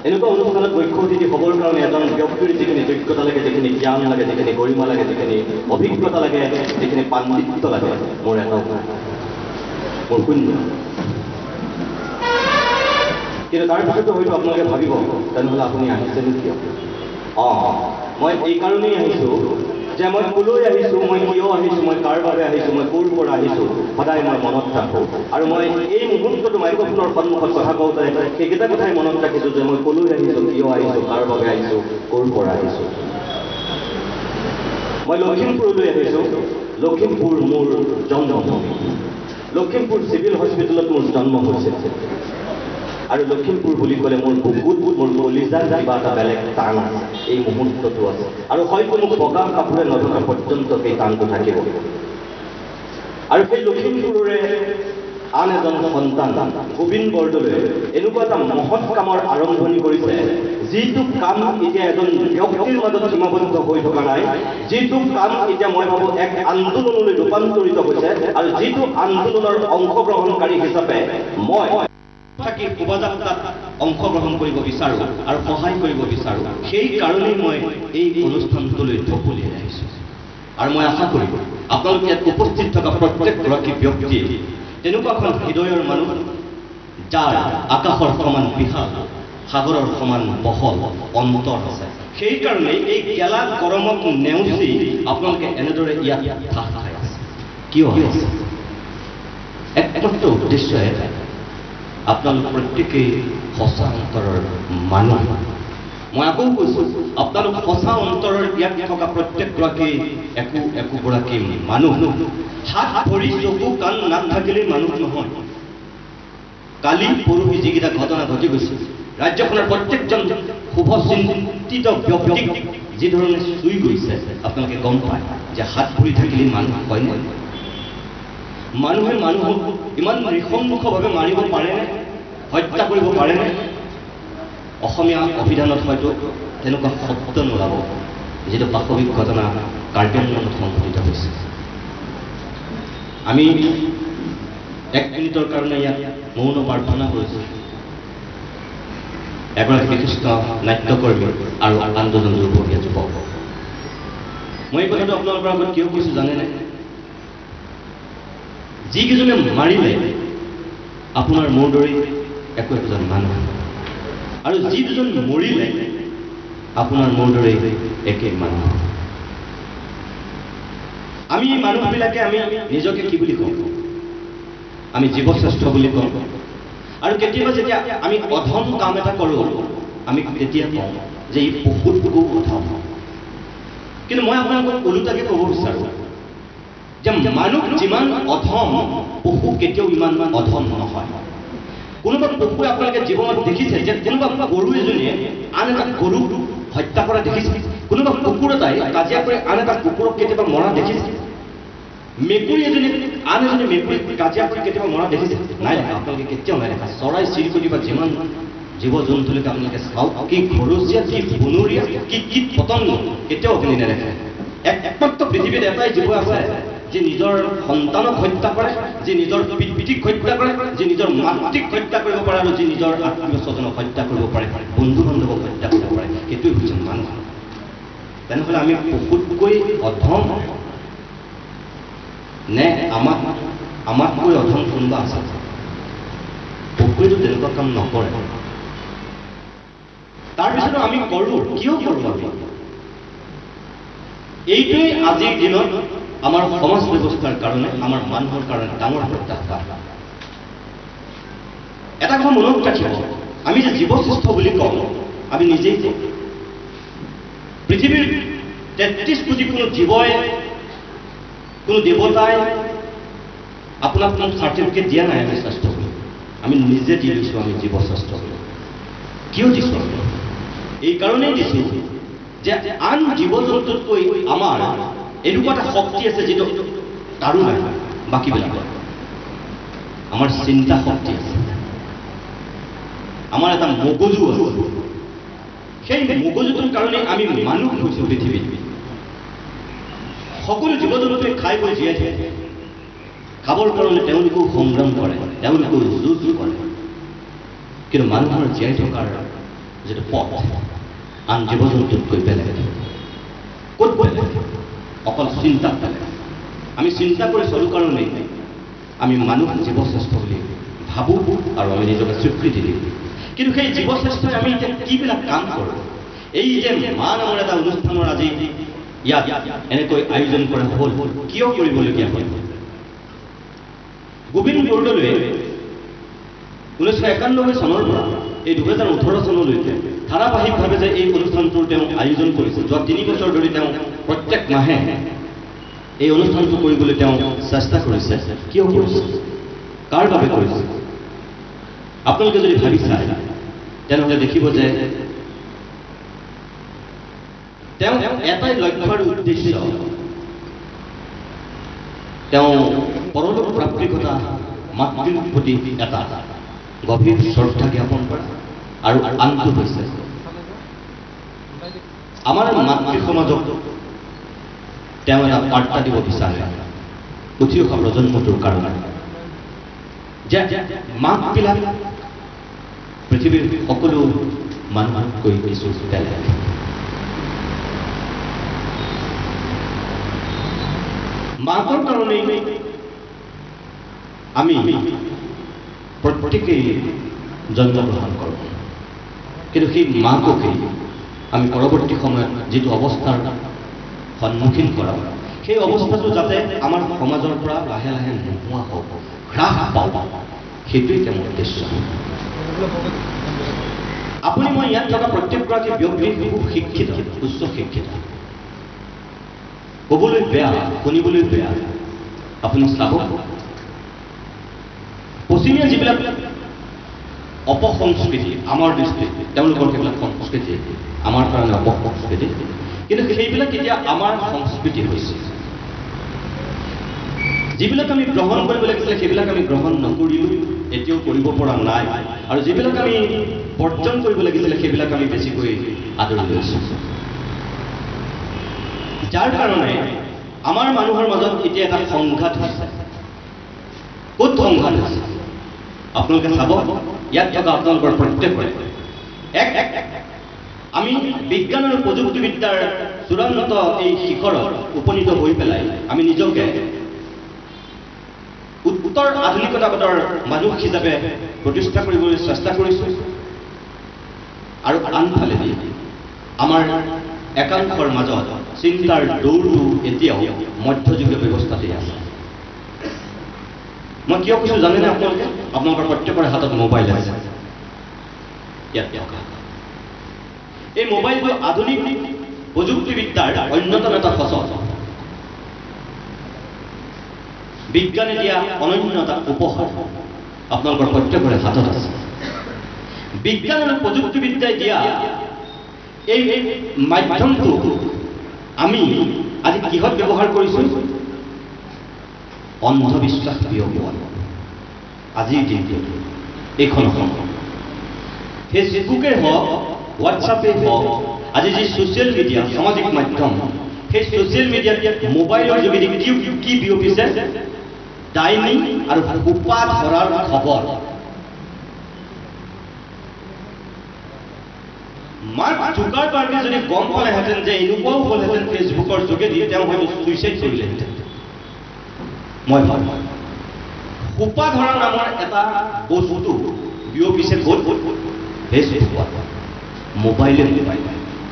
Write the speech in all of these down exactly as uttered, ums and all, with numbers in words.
এনেকুৱা অনুষ্ঠানত মুখ্য অতিথি হ'বৰ কাৰণে এজন ব্যক্তিৰ যিখিনি যোগ্যতা লাগে, যিখিনি জ্ঞান লাগে, যিখিনি গৰিমা লাগে, যিখিনি অভিজ্ঞতা লাগে, যিখিনি পাণ্ডিত্য লাগে, মোৰ এটা মোৰ শূন্য। কিন্তু তাৰ পিছতো হয়তো আপোনালোকে ভাবিব তেনেহ'লে আপুনি আহিছেনো কিয়? অঁ, মই এইকাৰণেই আহিছোঁ যে মই ক'লৈ আহিছোঁ, মই কিয় আহিছোঁ, মই কাৰ বাবে আহিছোঁ, মই ক'ৰ পৰা আহিছোঁ, সদায় মই মনত ৰাখোঁ। আৰু মই এই মুহূৰ্তটো মাইক্ৰফোনৰ সন্মুখত কথা কওঁতে সেইকেইটা কথাই মনত ৰাখিছোঁ যে মই ক'লৈ আহিছোঁ, কিয় আহিছোঁ, কাৰ বাবে আহিছোঁ, ক'ৰ পৰা আহিছোঁ। মই লখিমপুৰলৈ আহিছোঁ। লখিমপুৰ মোৰ জন্মভূমি। লখিমপুৰ চিভিল হস্পিটেলত মোৰ জন্ম হৈছিল। আৰু লখিমপুৰ বুলি ক'লে মোৰ বুকুত মোৰ কলিজাৰ কিবা এটা বেলেগ টান আছে, এই মুহূৰ্তটো আছে। আৰু হয়তো মোক বগা কাপোৰে নথকা পৰ্যন্ত সেই টানটো থাকিব। আৰু সেই লখিমপুৰৰে আন এজন সন্তান গোবিন্দ বৰদলৈ এনেকুৱা এটা মহৎ কামৰ আৰম্ভণি কৰিছে, যিটো কাম এতিয়া এজন ব্যক্তিৰ মাজত সীমাবদ্ধ হৈ থকা নাই, যিটো কাম এতিয়া মই ভাবোঁ এক আন্দোলনলৈ ৰূপান্তৰিত হৈছে। আৰু যিটো আন্দোলনৰ অংশগ্ৰহণকাৰী হিচাপে মই থাকি শোভাযাত্ৰাত অংশগ্ৰহণ কৰিব বিচাৰোঁ আৰু সহায় কৰিব বিচাৰোঁ। সেই কাৰণেই মই এই অনুষ্ঠানটোলৈ ঢপলিয়াই আহিছোঁ। আৰু মই আশা কৰিম আপোনালোকে ইয়াত উপস্থিত থকা প্ৰত্যেকগৰাকী ব্যক্তি তেনেকুৱা এখন হৃদয়ৰ মানুহ, যাৰ আকাশৰ সমান বিশাল, সাগৰৰ সমান বহল অন্তৰ আছে। সেইকাৰণে এই গেলা গৰমক নেওচি আপোনালোকে এনেদৰে ইয়াত ঠাহ খাই আছে। কিয় আছে? একমাত্ৰ উদ্দেশ্য এটা, আপোনালোক প্ৰত্যেকেই সঁচা অন্তৰৰ মানুহ। মই আকৌ কৈছোঁ, আপোনালোক সঁচা অন্তৰৰ ইয়াত থকা প্ৰত্যেকগৰাকী একো একোগৰাকী মানুহ। হাত ভৰি চকু কাণ নাথাকিলেই মানুহ নহয়। কালি পৰহি যিকেইটা ঘটনা ঘটি গৈছে, ৰাজ্যখনৰ প্ৰত্যেকজন শুভ চিন্তিত ব্যক্তিক যি ধৰণে চুই গৈছে, আপোনালোকে গম পায় যে হাত ভৰি থাকিলেই মানুহ হয় নে? মানুহে মানুহক ইমান নৃশংসভাৱে মাৰিব পাৰেনে? হত্যা কৰিব পাৰেনে? অসমীয়া অভিধানত হয়তো তেনেকুৱা শব্দ নোলাব, যিটো বাস্তৱিক ঘটনা কাৰ্বিআংলঙত সংঘটিত হৈছে। আমি এক মিনিটৰ কাৰণে ইয়াত মৌন প্ৰাৰ্থনা কৰিছোঁ। এগৰাকী বিশিষ্ট নাট্যকৰ্মী আৰু আন্দোলন যুৱকীয়া যুৱক। মই এই কথাটো আপোনালোকৰ আগত কিয় কৈছোঁ জানেনে? যিকেইজনে মাৰিলে আপোনাৰ মোৰ দৰে একো একোজন মানুহ, আৰু যি দুজন মৰিলে আপোনাৰ মোৰ দৰে একেই মানুহ। আমি মানুহবিলাকে আমি নিজকে কি বুলি কওঁ? আমি জীৱশ্ৰেষ্ঠ বুলি কওঁ। আৰু কেতিয়াবা যেতিয়া আমি অধম কাম এটা কৰোঁ, আমি তেতিয়া কওঁ যে ই পশুতকো অধম। কিন্তু মই আপোনালোকক ওলোটাকে ক'ব বিচাৰোঁ যে মানুহ যিমান অধম, পশু কেতিয়াও ইমান অধম নহয়। কোনোবা পশুৱে আপোনালোকে জীৱনত দেখিছে যে কোনোবা গৰু এজনীয়ে আন এটা গৰুক হত্যা কৰা দেখিছে? কোনোবা কুকুৰ এটাই কাজিয়া কৰি আন এটা কুকুৰক কেতিয়াবা মৰা দেখিছে? মেকুৰী এজনী আন এজনী মেকুৰীক কাজিয়া কৰি কেতিয়াবা মৰা দেখিছে? নাই দেখা, আপোনালোকে কেতিয়াও নাই দেখা। চৰাই চিৰিকটি বা যিমান জীৱ জন্তুলৈকে আপোনালোকে চাওক, কি ঘৰচীয়া, কি বনৰীয়া, কি কীট পতংগ কেতিয়াও আপুনি নেদেখে। একমাত্ৰ পৃথিৱীত এটাই জীৱ আছে যে নিজৰ সন্তানক হত্যা কৰে, যে নিজৰ পিতৃক হত্যা কৰে, যে নিজৰ মাতৃক হত্যা কৰিব পাৰে, আৰু যে নিজৰ আত্মীয় স্বজনক হত্যা কৰিব পাৰে, বন্ধু বান্ধৱক হত্যা কৰিব পাৰে। সেইটোৱে হৈছে মানুহ। তেনেহ'লে আমি পশুতকৈ অধম নে আমাক আমাতকৈ অধম কোনোবা আছে? পশুৱেতো তেনেকুৱা কাম নকৰে। তাৰপিছতো আমি কৰোঁ, কিয় কৰোঁ? আমি এইটোৱেই আজিৰ দিনত আমাৰ সমাজ ব্যৱস্থাৰ কাৰণে, আমাৰ মানুহৰ কাৰণে ডাঙৰ প্ৰত্যাহ্বান। এটা কথা মনত ৰাখিব, আমি যে জীৱশ্ৰেষ্ঠ বুলি কওঁ, আমি নিজেই কওঁ। পৃথিৱীৰ তেত্ৰিছ কোটি কোনো জীৱই, কোনো দেৱতাই আপোনাক কোনো চাৰ্টিফিকেট দিয়া নাই আমি শ্ৰেষ্ঠ বুলি। আমি নিজে দি দিছোঁ আমি জীৱশ্ৰেষ্ঠ বুলি। কিয় দিছোঁ? এই কাৰণেই দিছোঁ যে আন জীৱ জন্তুতকৈ আমাৰ এনেকুৱা এটা শক্তি আছে যিটো তাৰো নাই বাকীবিলাকৰ। আমাৰ চিন্তা শক্তি আছে, আমাৰ এটা মগজু আছে। সেই মগজুটোৰ কাৰণে আমি মানুহ হৈছোঁ পৃথিৱীত। সকলো জীৱ জন্তুৱে খাই বৈ জীয়াই থাকে। খাবৰ কাৰণে তেওঁলোকেও সংগ্ৰাম কৰে, তেওঁলোকেও যুঁজ কৰে। কিন্তু মানুহৰ জীয়াই থকাৰ যেটা পথ আন জীৱ জন্তুতকৈ বেলেগ ক'ত বেলেগ অকল চিন্তাত বেলেগ আমি চিন্তা কৰি চলো কাৰণেই আমি মানুহ জীৱশ্ৰেষ্ঠ বুলি ভাবোঁ আৰু আমি নিজকে স্বীকৃতি দিওঁ কিন্তু সেই জীৱশ্ৰেষ্ঠই আমি এতিয়া কিবিলাক কাম কৰোঁ এই যে মা নামৰ এটা অনুষ্ঠানৰ আজি ইয়াত এনেকৈ আয়োজন কৰা হ'ল কিয় কৰিবলগীয়া হ'ল গোবিন্দ বৰদলৈয়ে ঊনৈছশ একানব্বৈ চনৰ পৰা এই দুহেজাৰ ওঠৰ চনলৈকে ধাৰাবাহিকভাৱে যে এই অনুষ্ঠানটোৰ তেওঁ আয়োজন কৰিছে যোৱা তিনি বছৰ ধৰি তেওঁ প্ৰত্যেক মাহে এই অনুষ্ঠানটো কৰিবলৈ তেওঁ চেষ্টা কৰিছে কিয় কৰিছে কাৰ বাবে কৰিছে আপোনালোকে যদি ভাবি চায় তেনেহ'লে দেখিব যে তেওঁ এটাই লক্ষ্য আৰু উদ্দেশ্য তেওঁ পৰলোক প্ৰাপ্তিৰ কথা মাতৃৰ প্ৰতি এটা গভীৰ শ্ৰদ্ধা জ্ঞাপন কৰা আৰু আনটো হৈছে আমাৰ মাতৃ সমাজক তেওঁ এটা বাৰ্তা দিব বিচাৰে উঠি অহা প্ৰজন্মটোৰ কাৰণে যে মাকবিলাক পৃথিৱীৰ সকলো মানুহতকৈ কিছু বেলেগ মাকৰ কাৰণেই আমি প্ৰত্যেকেই জন্মগ্ৰহণ কৰোঁ কিন্তু সেই মাককেই আমি পৰৱৰ্তী সময়ত যিটো অৱস্থাৰ সন্মুখীন কৰা সেই অৱস্থাটো যাতে আমাৰ সমাজৰ পৰা লাহে লাহে নোহোৱা হওক হ্ৰাস পাওঁ সেইটোৱেই তেওঁৰ উদ্দেশ্য আপুনি মই ইয়াত থকা প্ৰত্যেকগৰাকী ব্যক্তি খুব শিক্ষিত উচ্চ শিক্ষিত ক'বলৈ বেয়া শুনিবলৈ বেয়া আপুনি চাব পশ্চিমীয়া যিবিলাক অপসংস্কৃতি আমাৰ দৃষ্টিত তেওঁলোকৰ সেইবিলাক সংস্কৃতি আমাৰ কাৰণে অপসংস্কৃতি কিন্তু সেইবিলাক এতিয়া আমাৰ সংস্কৃতি হৈছে যিবিলাক আমি গ্ৰহণ কৰিব লাগিছিলে সেইবিলাক আমি গ্ৰহণ নকৰিলোঁ এতিয়াও কৰিব পৰা নাই আৰু যিবিলাক আমি বৰ্জন কৰিব লাগিছিলে সেইবিলাক আমি বেছিকৈ আদৰি লৈছোঁ যাৰ কাৰণে আমাৰ মানুহৰ মাজত এতিয়া এটা সংঘাত হৈছে ক'ত সংঘাত হৈছে আপোনালোকে চাব ইয়াত থকা আপোনালোকৰ প্ৰত্যেকৰে এক আমি বিজ্ঞান আৰু প্ৰযুক্তিবিদ্যাৰ চূড়ান্ত এই শিখৰত উপনীত হৈ পেলাই আমি নিজকে উত্তৰ আধুনিকতাবাদৰ মানুহ হিচাপে প্ৰতিষ্ঠা কৰিবলৈ চেষ্টা কৰিছোঁ আৰু আনফালে আমাৰ একাংশৰ মাজত চিন্তাৰ দৌৰটো এতিয়াও মধ্যযুগীয় ব্যৱস্থাতেই আছে মই কিয় কৈছোঁ জানেনে আপোনালোকে আপোনালোকৰ প্ৰত্যেকৰে হাতত মোবাইল আছে ইয়াত থকা এই মোবাইলটো আধুনিক প্ৰযুক্তিবিদ্যাৰ অন্যতম এটা ফচল বিজ্ঞানে দিয়া অনন্য এটা উপহাৰ আপোনালোকৰ প্ৰত্যেকৰে হাতত আছে বিজ্ঞান আৰু প্ৰযুক্তিবিদ্যাই দিয়া এই মাধ্যমটো আমি আজি কিহত ব্যৱহাৰ কৰিছোঁ অন্ধবিশ্বাস বিয়পোৱা আজিৰ দিনটোত এইখন ফেচবুকে হওক হোৱাটছআপে হওক আজি যি ছ'চিয়েল মিডিয়া সামাজিক মাধ্যম সেই ছ'চিয়েল মিডিয়াত মোবাইলৰ যোগেদি কি কি বিয়পিছে ডাইনি আৰু সোপা ধৰাৰ খবৰ মাৰ্ক জুকাৰবাৰ্গে যদি গম পালেহেঁতেন যে এনেকুৱাও হ'লহেঁতেন ফেচবুকৰ যোগেদি তেওঁ হয়তো ছুইচাইড কৰিলেহেঁতেন মই ভাবোঁ সোপা ধৰা নামৰ এটা বস্তু বিয়পিছে ক'ত ফেচবুকত মোবাইলে মোবাইল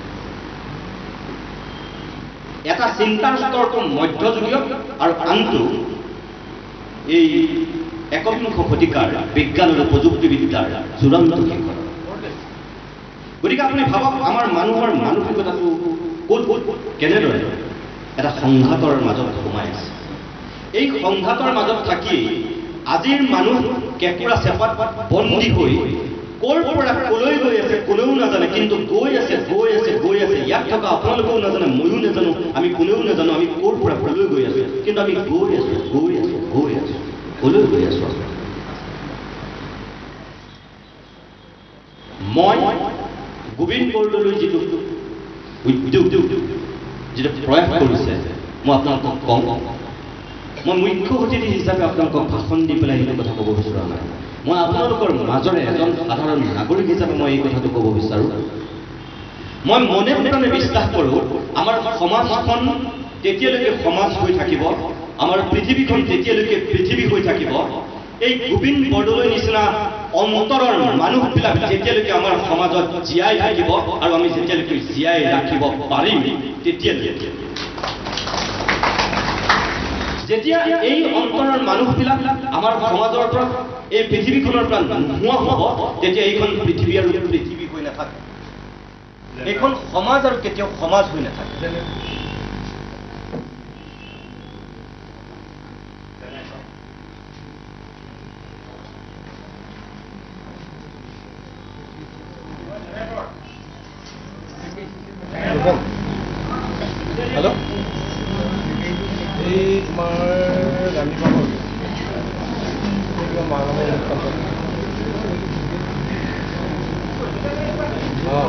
এটা চিন্তাৰ স্তৰটো মধ্যযুগীয় আৰু আনটো এই একবিংশ শতিকাৰ বিজ্ঞান আৰু প্ৰযুক্তিবিদ্যাৰ চূড়ান্ত শিখৰ গতিকে আপুনি ভাবক আমাৰ মানুহৰ মানসিকতাটো ক'ত কেনেদৰে এটা সংঘাতৰ মাজত সোমাই আছে এই সংঘাতৰ মাজত থাকি আজিৰ মানুহ কেঁকুৰা চেপাত বন্দী হৈ ক'ৰ পৰা ক'লৈ গৈ আছে কোনেও নাজানে কিন্তু গৈ আছে গৈ আছে গৈ আছে ইয়াত থকা আপোনালোকেও নাজানে ময়ো নাজানো আমি কোনেও নাজানো আমি ক'ৰ পৰা ক'লৈ গৈ আছো কিন্তু আমি গৈ আছো গৈ আছো গৈ আছো ক'লৈ গৈ আছো মই গোবিন্দ বৰদলৈ যিটো উদ্যোগ যিটো প্ৰয়াস কৰিছে মই আপোনালোকক কওঁ মই মুখ্য অতিথি হিচাপে আপোনালোকক ভাষণ দি পেলাই সেইটো কথা ক'ব বিচৰা নাই মই আপোনালোকৰ মাজৰে এজন সাধাৰণ নাগৰিক হিচাপে মই এই কথাটো ক'ব বিচাৰোঁ মই মনে প্ৰাণে বিশ্বাস কৰোঁ আমাৰ সমাজখন তেতিয়ালৈকে সমাজ হৈ থাকিব আমাৰ পৃথিৱীখন তেতিয়ালৈকে পৃথিৱী হৈ থাকিব এই গোবিন্দ বৰদলৈ নিচিনা অন্তৰৰ মানুহবিলাক যেতিয়ালৈকে আমাৰ সমাজত জীয়াই থাকিব আৰু আমি যেতিয়ালৈকে জীয়াই ৰাখিব পাৰিম তেতিয়ালৈকে যেতিয়া এই অন্তৰৰ মানুহবিলাক আমাৰ সমাজৰ পৰা এই পৃথিৱীখনৰ পৰা নোহোৱা হ'ব তেতিয়া এইখন পৃথিৱী আৰু পৃথিৱী হৈ নাথাকে এইখন সমাজ আৰু কেতিয়াও সমাজ হৈ নাথাকে Hello? Hey, Mar Gandhi Baba. Hey, Mama. Oh.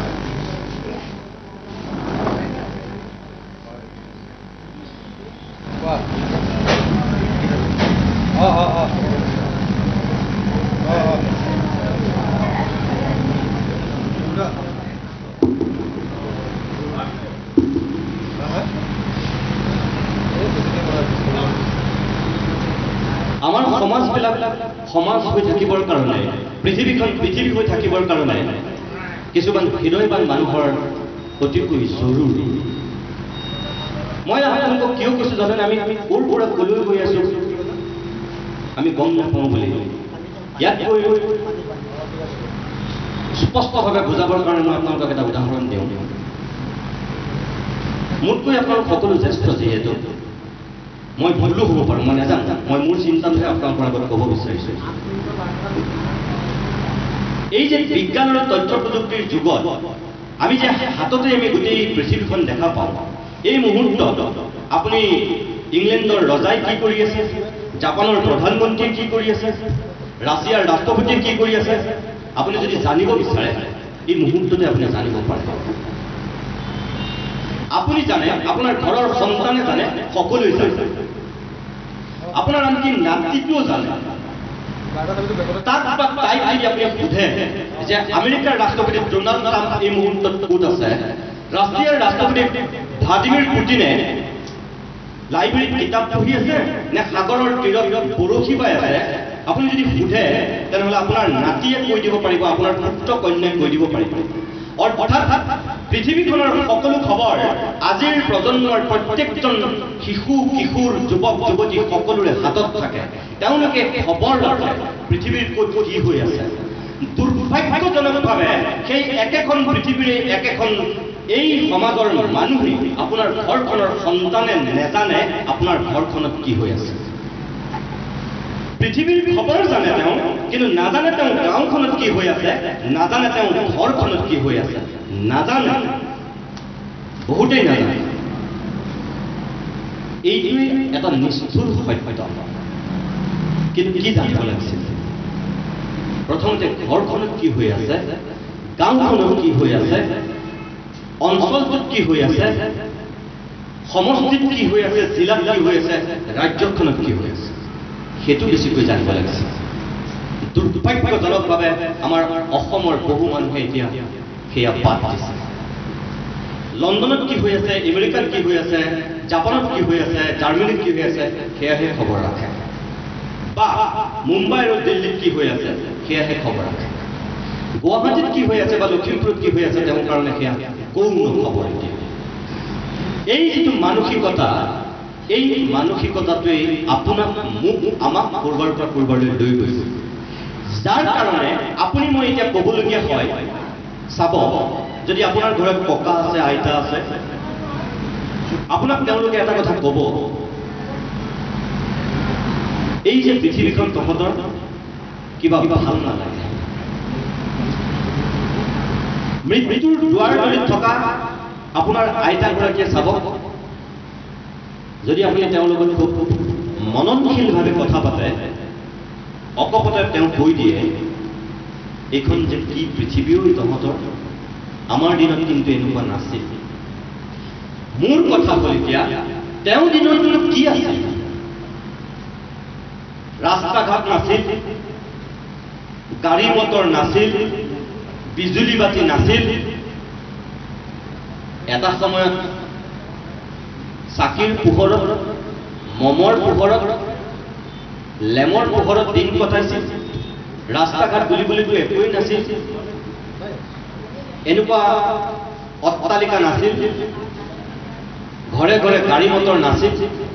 What? Oh, oh, oh. Oh, oh. আমাৰ সমাজবিলাক সমাজ হৈ থাকিবৰ কাৰণে পৃথিৱীখন পৃথিৱী হৈ থাকিবৰ কাৰণে কিছুমান হৃদয়বান মানুহৰ অতিকৈ জৰুৰী মই আপোনালোকক কিয় কৈছোঁ জানেনে আমি ক'ৰ পৰা ক'লৈ গৈ আছোঁ আমি গম নাপাওঁ বুলি ইয়াত গৈ স্পষ্টভাৱে বুজাবৰ কাৰণে মই আপোনালোকক এটা উদাহৰণ দিওঁ মোতকৈ আপোনালোক সকলো জ্যেষ্ঠ যিহেতু মই ভুলো হ'ব পাৰোঁ মই নাজানো মই মোৰ চিন্তাটোহে আপোনালোকৰ আগত ক'ব বিচাৰিছোঁ এই যে বিজ্ঞান আৰু তথ্য প্ৰযুক্তিৰ যুগত আমি যে হাততে আমি গোটেই পৃথিৱীখন দেখা পাওঁ এই মুহূৰ্তত আপুনি ইংলেণ্ডৰ ৰজাই কি কৰি আছে জাপানৰ প্ৰধানমন্ত্ৰীয়ে কি কৰি আছে ৰাছিয়াৰ ৰাষ্ট্ৰপতিয়ে কি কৰি আছে আপুনি যদি জানিব বিচাৰে এই মুহূৰ্ততে আপুনি জানিব পাৰে আপুনি জানে আপোনাৰ ঘৰৰ সন্তানে জানে সকলোৱে জানে আপোনাৰ আনকি নাতিটোও জানে তাক বা তাইক যদি আপুনি সোধে যে আমেৰিকাৰ ৰাষ্ট্ৰপতি ডোনাল্ড ট্ৰাম্প এই মুহূৰ্তত ক'ত আছে ৰাছিয়াৰ ৰাষ্ট্ৰপতি ভ্লাদিমিৰ পুটিনে লাইব্ৰেৰীত কিতাপ পঢ়ি আছে নে সাগৰৰ তীৰত বৰশী বাই আছে আপুনি যদি সোধে তেনেহ'লে আপোনাৰ নাতিয়ে কৈ দিব পাৰিব আপোনাৰ পুত্ৰ কন্যাই কৈ দিব পাৰিব অৰ্থাৎ পৃথিৱীখনৰ সকলো খবৰ আজিৰ প্ৰজন্মৰ প্ৰত্যেকজন শিশু কিশোৰ যুৱক যুৱতী সকলোৰে হাতত থাকে তেওঁলোকে খবৰ ৰাখে পৃথিৱীৰ ক'ত কি হৈ আছে দুৰ্ভাগ্যজনকভাৱে সেই একেখন পৃথিৱীৰে একেখন এই সমাজৰ মানুহে আপোনাৰ ঘৰখনৰ সন্তানে নেজানে আপোনাৰ ঘৰখনত কি হৈ আছে পৃথিৱীৰ খবৰ জানে তেওঁ কিন্তু নাজানে তেওঁ গাঁওখনত কি হৈ আছে নাজানে তেওঁ ঘৰখনত কি হৈ আছে নাজানে বহুতেই নাজানে এইটোৱে এটা নিষ্ঠুৰ সত্য কিন্তু কি জানিব লাগিছিল প্ৰথমতে ঘৰখনত কি হৈ আছে গাঁওখনত কি হৈ আছে অঞ্চলটোত কি হৈ আছে সমষ্টিত কি হৈ আছে জিলাত কি হৈ আছে ৰাজ্যখনত কি হৈ আছে সেইটো বেছিকৈ জানিব লাগিছিল দুৰ্ভাগ্যজনকভাৱে আমাৰ অসমৰ বহু মানুহে এতিয়া সেয়া বাদ দিছে লণ্ডনত কি হৈ আছে আমেৰিকাত কি হৈ আছে জাপানত কি হৈ আছে জাৰ্মানীত কি হৈ আছে সেয়াহে খবৰ ৰাখে বা মুম্বাই আৰু দিল্লীত কি হৈ আছে সেয়াহে খবৰ ৰাখে গুৱাহাটীত কি হৈ আছে বা লখিমপুৰত কি হৈ আছে তেওঁৰ কাৰণে সেয়া গৌণ খবৰ দিয়ে এই যিটো মানসিকতা এই মানসিকতাটোৱে আপোনাক মোক আমাক কৰবাৰ পৰা কৰবালৈ লৈ গৈছে যাৰ কাৰণে আপুনি মই এতিয়া ক'বলগীয়া হয় চাব যদি আপোনাৰ ঘৰত ককা আছে আইতা আছে আপোনাক তেওঁলোকে এটা কথা ক'ব এই যে পৃথিৱীখন তহঁতৰ কিবা ভাল নালাগে মৃত্যুৰ দুৱাৰদলিত থকা আপোনাৰ আইতাগৰাকীয়ে চাব যদি আপুনি তেওঁৰ লগত খুব মননশীলভাৱে কথা পাতে অকপতে তেওঁ কৈ দিয়ে এইখন যে কি পৃথিৱীও তহঁতৰ আমাৰ দিনত কিন্তু এনেকুৱা নাছিল মোৰ কথা হ'ল এতিয়া তেওঁ দিনত কি আছিল ৰাস্তা ঘাট নাছিল গাড়ী মটৰ নাছিল, বিজুলী বাতি নাছিল। এটা সময়ত চাকিৰ পোহৰত, মমৰ পোহৰত, লেমৰ পোহৰত দিন কটাইছিল। ৰাস্তা ঘাট বুলিবলৈতো একোৱেই নাছিল। এনেকুৱা অট্টালিকা নাছিল, ঘৰে ঘৰে গাড়ী মটৰ নাছিল।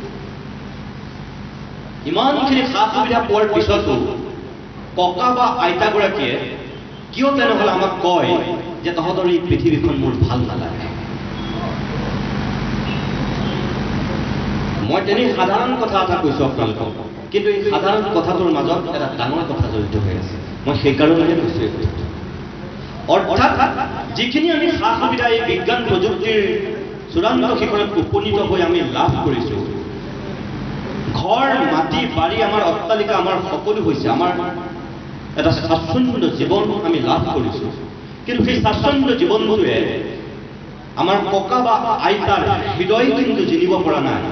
ইমানখিনি সা সুবিধা পোৱাৰ পিছতো ককা বা আইতাগৰাকীয়ে কিয় তেনেহ'লে আমাক কয় যে তহঁতৰ এই পৃথিৱীখন মোৰ ভাল নালাগে? মই তেনে সাধাৰণ কথা এটা কৈছোঁ আপোনালোকক, কিন্তু এই সাধাৰণ কথাটোৰ মাজত এটা ডাঙৰ কথা জড়িত হৈ আছে। মই সেইকাৰণে কৈছোঁ এই কথাটো। অৰ্থাৎ যিখিনি আমি সা সুবিধা এই বিজ্ঞান প্ৰযুক্তিৰ চূড়ান্ত শিখৰত উপনীত হৈ আমি লাভ কৰিছোঁ, ঘৰ, মাটি, বাৰী, আমাৰ অট্টালিকা, আমাৰ সকলো হৈছে, আমাৰ এটা স্বাচ্ছন্দ্য জীৱন আমি লাভ কৰিছোঁ। কিন্তু সেই স্বাচ্ছন্দ্য জীৱনটোৱে আমাৰ ককা বা আইতাৰ হৃদয় কিন্তু জিনিব পৰা নাই।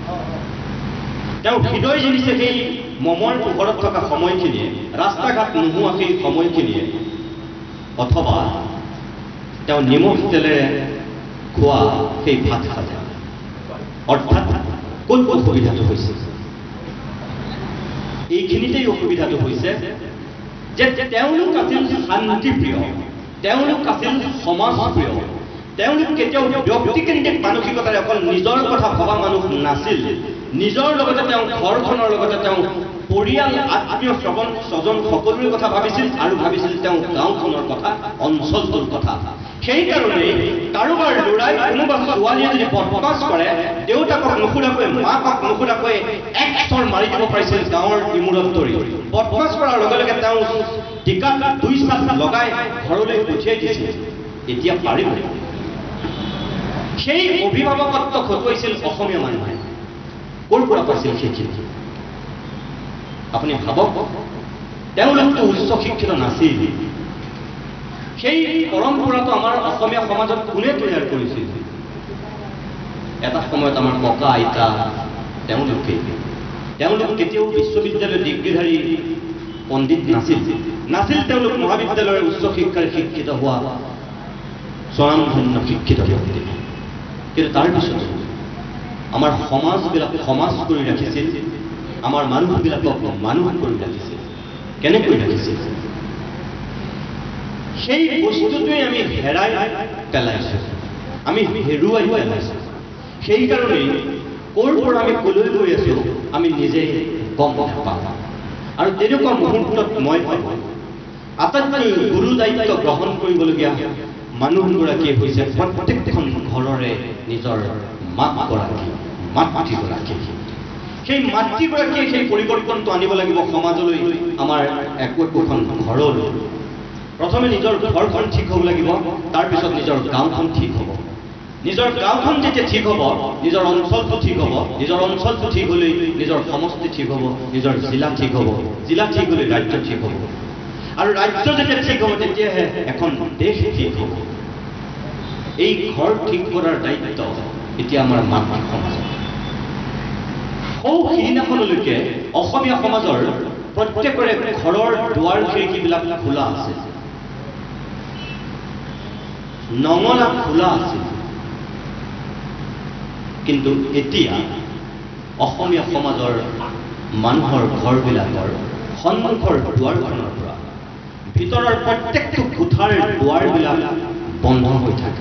তেওঁ হৃদয় জিনিছে সেই মমৰ পোহৰত থকা সময়খিনিয়ে, ৰাস্তা ঘাট নোহোৱা সেই সময়খিনিয়ে, অথবা তেওঁ নিমখ তেলেৰে খোৱা সেই ভাত খালে। অৰ্থাৎ কোন অসুবিধাটো হৈছে? এইখিনিতেই অসুবিধাটো হৈছে যে তেওঁলোক আছিল শান্তিপ্ৰিয়, তেওঁলোক আছিল সমাজপ্ৰিয়, তেওঁলোক কেতিয়াও ব্যক্তিকেন্দ্ৰিক মানসিকতাৰে অকল নিজৰ কথা ভবা মানুহ নাছিল। নিজৰ লগতে তেওঁ ঘৰখনৰ লগতে তেওঁ পৰিয়াল, আত্মীয় স্বজন স্বজন সকলোৰে কথা ভাবিছিল আৰু ভাবিছিল তেওঁ গাঁওখনৰ কথা, অঞ্চলটোৰ কথা। সেইকাৰণে কাৰোবাৰ ল'ৰাই, কোনোবা ছোৱালীয়ে যদি বদমাছ কৰে, দেউতাকক নুসুধাকৈ, মাকক নুসুধাকৈ এক চৰ মাৰি দিব পাৰিছিল গাঁৱৰ ইমূৰত ধৰি। বদমাছ কৰাৰ লগে লগে তেওঁ টিকাত দুই চাট লগাই ঘৰলৈ পঠিয়াই দিছিল। এতিয়া পাৰিব? সেই অভিভাৱকত্ব খটুৱাইছিল অসমীয়া মানুহে। ক'ৰ পৰা পাইছিল সেইখিনি? আপুনি ভাবক, তেওঁলোকতো উচ্চ শিক্ষিত নাছিল। সেই পৰম্পৰাটো আমাৰ অসমীয়া সমাজত কোনে তৈয়াৰ কৰিছিল? এটা সময়ত আমাৰ ককা আইতা তেওঁলোকে, তেওঁলোক কেতিয়াও বিশ্ববিদ্যালয়ৰ ডিগ্ৰীধাৰী পণ্ডিত নাছিল নাছিল তেওঁলোক মহাবিদ্যালয়ৰ উচ্চ শিক্ষাৰে শিক্ষিত হোৱা স্বনামধন্য শিক্ষিত ব্যক্তি। কিন্তু তাৰপিছত আমাৰ সমাজবিলাক সমাজ কৰি ৰাখিছিল, আমাৰ মানুহবিলাকক মানুহ কৰি ৰাখিছিল। কেনেকৈ ৰাখিছিল? সেই বস্তুটোৱে আমি হেৰাই পেলাইছোঁ, আমি হেৰুৱাই পেলাইছোঁ। সেইকাৰণেই ক'ৰ পৰা আমি কলৈ গৈ আছোঁ আমি নিজে গম নাপাওঁ। আৰু তেনেকুৱা মুহূৰ্তত মই ভাবোঁ আটাইতকৈ গুৰু দায়িত্ব গ্ৰহণ কৰিবলগীয়া মানুহগৰাকীয়ে হৈছে প্ৰত্যেকখন ঘৰৰে নিজৰ মাকগৰাকী, মাতৃগৰাকী। সেই মাতৃগৰাকীয়ে সেই পৰিৱৰ্তনটো আনিব লাগিব সমাজলৈ, আমাৰ একো একোখন ঘৰলৈ। প্ৰথমে নিজৰ ঘৰখন ঠিক হ'ব লাগিব, তাৰপিছত নিজৰ গাঁওখন ঠিক হ'ব। নিজৰ গাঁওখন যেতিয়া ঠিক হ'ব, নিজৰ অঞ্চলটো ঠিক হ'ব, নিজৰ অঞ্চলটো ঠিক হ'লে নিজৰ সমষ্টি ঠিক হ'ব, নিজৰ জিলা ঠিক হ'ব, জিলা ঠিক হ'লে ৰাজ্য ঠিক হ'ব, আৰু ৰাজ্য যেতিয়া ঠিক হ'ব তেতিয়াহে এখন দেশ ঠিক হ'ব। এই ঘৰ ঠিক কৰাৰ দায়িত্ব এতিয়া আমাৰ মাতৃ সমাজত। সৌ সিদিনাখনলৈকে অসমীয়া সমাজৰ প্ৰত্যেকৰে ঘৰৰ দুৱাৰ খিৰিকীবিলাক খোলা আছে, নঙলা খোলা আছিল। কিন্তু এতিয়া অসমীয়া সমাজৰ মানুহৰ ঘৰবিলাকৰ সন্মুখৰ দুৱাৰখনৰ পৰা ভিতৰৰ প্ৰত্যেকটো কোঠাৰ দুৱাৰবিলাক বন্ধ হৈ থাকে।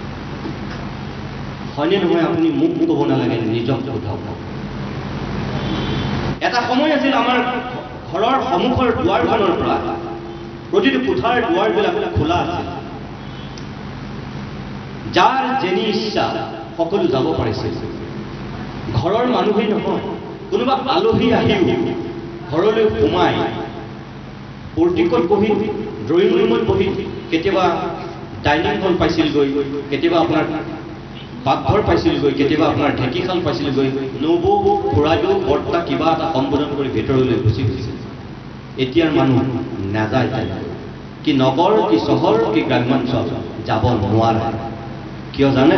হয়নে নহয়? আপুনি মোক ক'ব নালাগে, নিজক সোধক। এটা সময় আছিল আমাৰ ঘৰৰ সন্মুখৰ দুৱাৰখনৰ পৰা প্ৰতিটো কোঠাৰ দুৱাৰবিলাক খোলা আছিল। যাৰ যেনি ইচ্ছা সকলো যাব পাৰিছিল। ঘৰৰ মানুহেই নহয়, কোনোবা আলহী আহিও ঘৰলৈ সোমাই পৰ্টিকত বহি, ড্ৰয়িং ৰুমত বহি, কেতিয়াবা ডাইনিং হল পাইছিলগৈ, কেতিয়াবা আপোনাৰ পাকঘৰ পাইছিলগৈ, কেতিয়াবা আপোনাৰ ঢেঁকীশাল পাইছিলগৈ, নবৌ, খুৰাইদেউ, বৰ্তা কিবা এটা সম্বোধন কৰি ভিতৰলৈ গুচি গৈছিল। এতিয়াৰ মানুহ নাযায় তেনেকৈ, কি নগৰ, কি চহৰ, কি গ্ৰাম্যাঞ্চল যাব নোৱাৰে। কিয় জানে?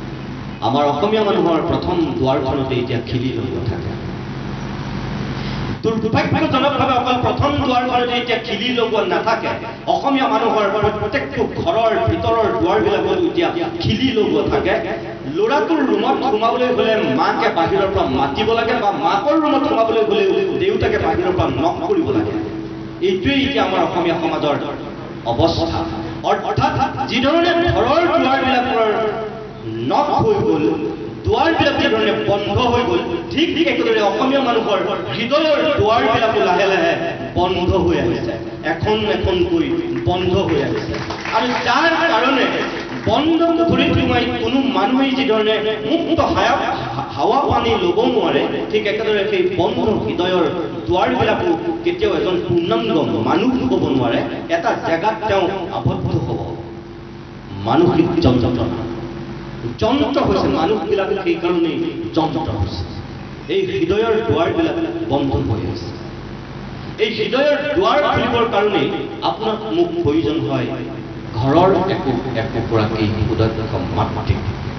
আমাৰ অসমীয়া মানুহৰ প্ৰথম দুৱাৰখনতে এতিয়া খিলি হৈ থাকে। দুৰ্ভাগ্যজনকভাৱে অকল প্ৰথম দুৱাৰখনতে এতিয়া খিলি লগোৱা নাথাকে অসমীয়া মানুহৰ প্ৰত্যেকটো ঘৰৰ ভিতৰৰ দুৱাৰবিলাকত এতিয়া খিলি লগোৱা থাকে ল'ৰাটোৰ ৰুমত সোমাবলৈ হ'লে মাকে বাহিৰৰ পৰা মাতিব লাগে বা মাকৰ ৰুমত সোমাবলৈ হ'লে দেউতাকে বাহিৰৰ পৰা নক কৰিব লাগে এইটোৱেই এতিয়া আমাৰ অসমীয়া সমাজৰ অৱস্থা অৰ্থাৎ যিধৰণে ঘৰৰ দুৱাৰবিলাকৰ নক হৈ গ'ল দুৱাৰবিলাক যিধৰণে বন্ধ হৈ গ'ল ঠিক ঠিক একেদৰে অসমীয়া মানুহৰ হৃদয়ৰ দুৱাৰবিলাকো লাহে লাহে বন্ধ হৈ আহিছে এখন এখনকৈ বন্ধ হৈ আহিছে আৰু যাৰ কাৰণে বন্ধ কোঠৰীত সোমাই কোনো মানুহেই যিধৰণে মুক্ত হাৱা পানী ল'ব নোৱাৰে ঠিক একেদৰে সেই বন্ধ হৃদয়ৰ দুৱাৰবিলাকো কেতিয়াও এজন পূৰ্ণাংগ মানুহ হ'ব নোৱাৰে এটা জেগাত তেওঁ আবদ্ধ হ'ব মানসিক যন্ত্ৰণা যন্ত্ৰ হৈছে মানুহবিলাক সেইকাৰণেই যন্ত্ৰ হৈছে এই হৃদয়ৰ দুৱাৰবিলাক বন্ধ হৈ আছে এই হৃদয়ৰ দুৱাৰ খুলিবৰ কাৰণেই আপোনাক মোক প্ৰয়োজন হয় ঘৰৰ একো একোগৰাকী সুদক্ষ মাতৃ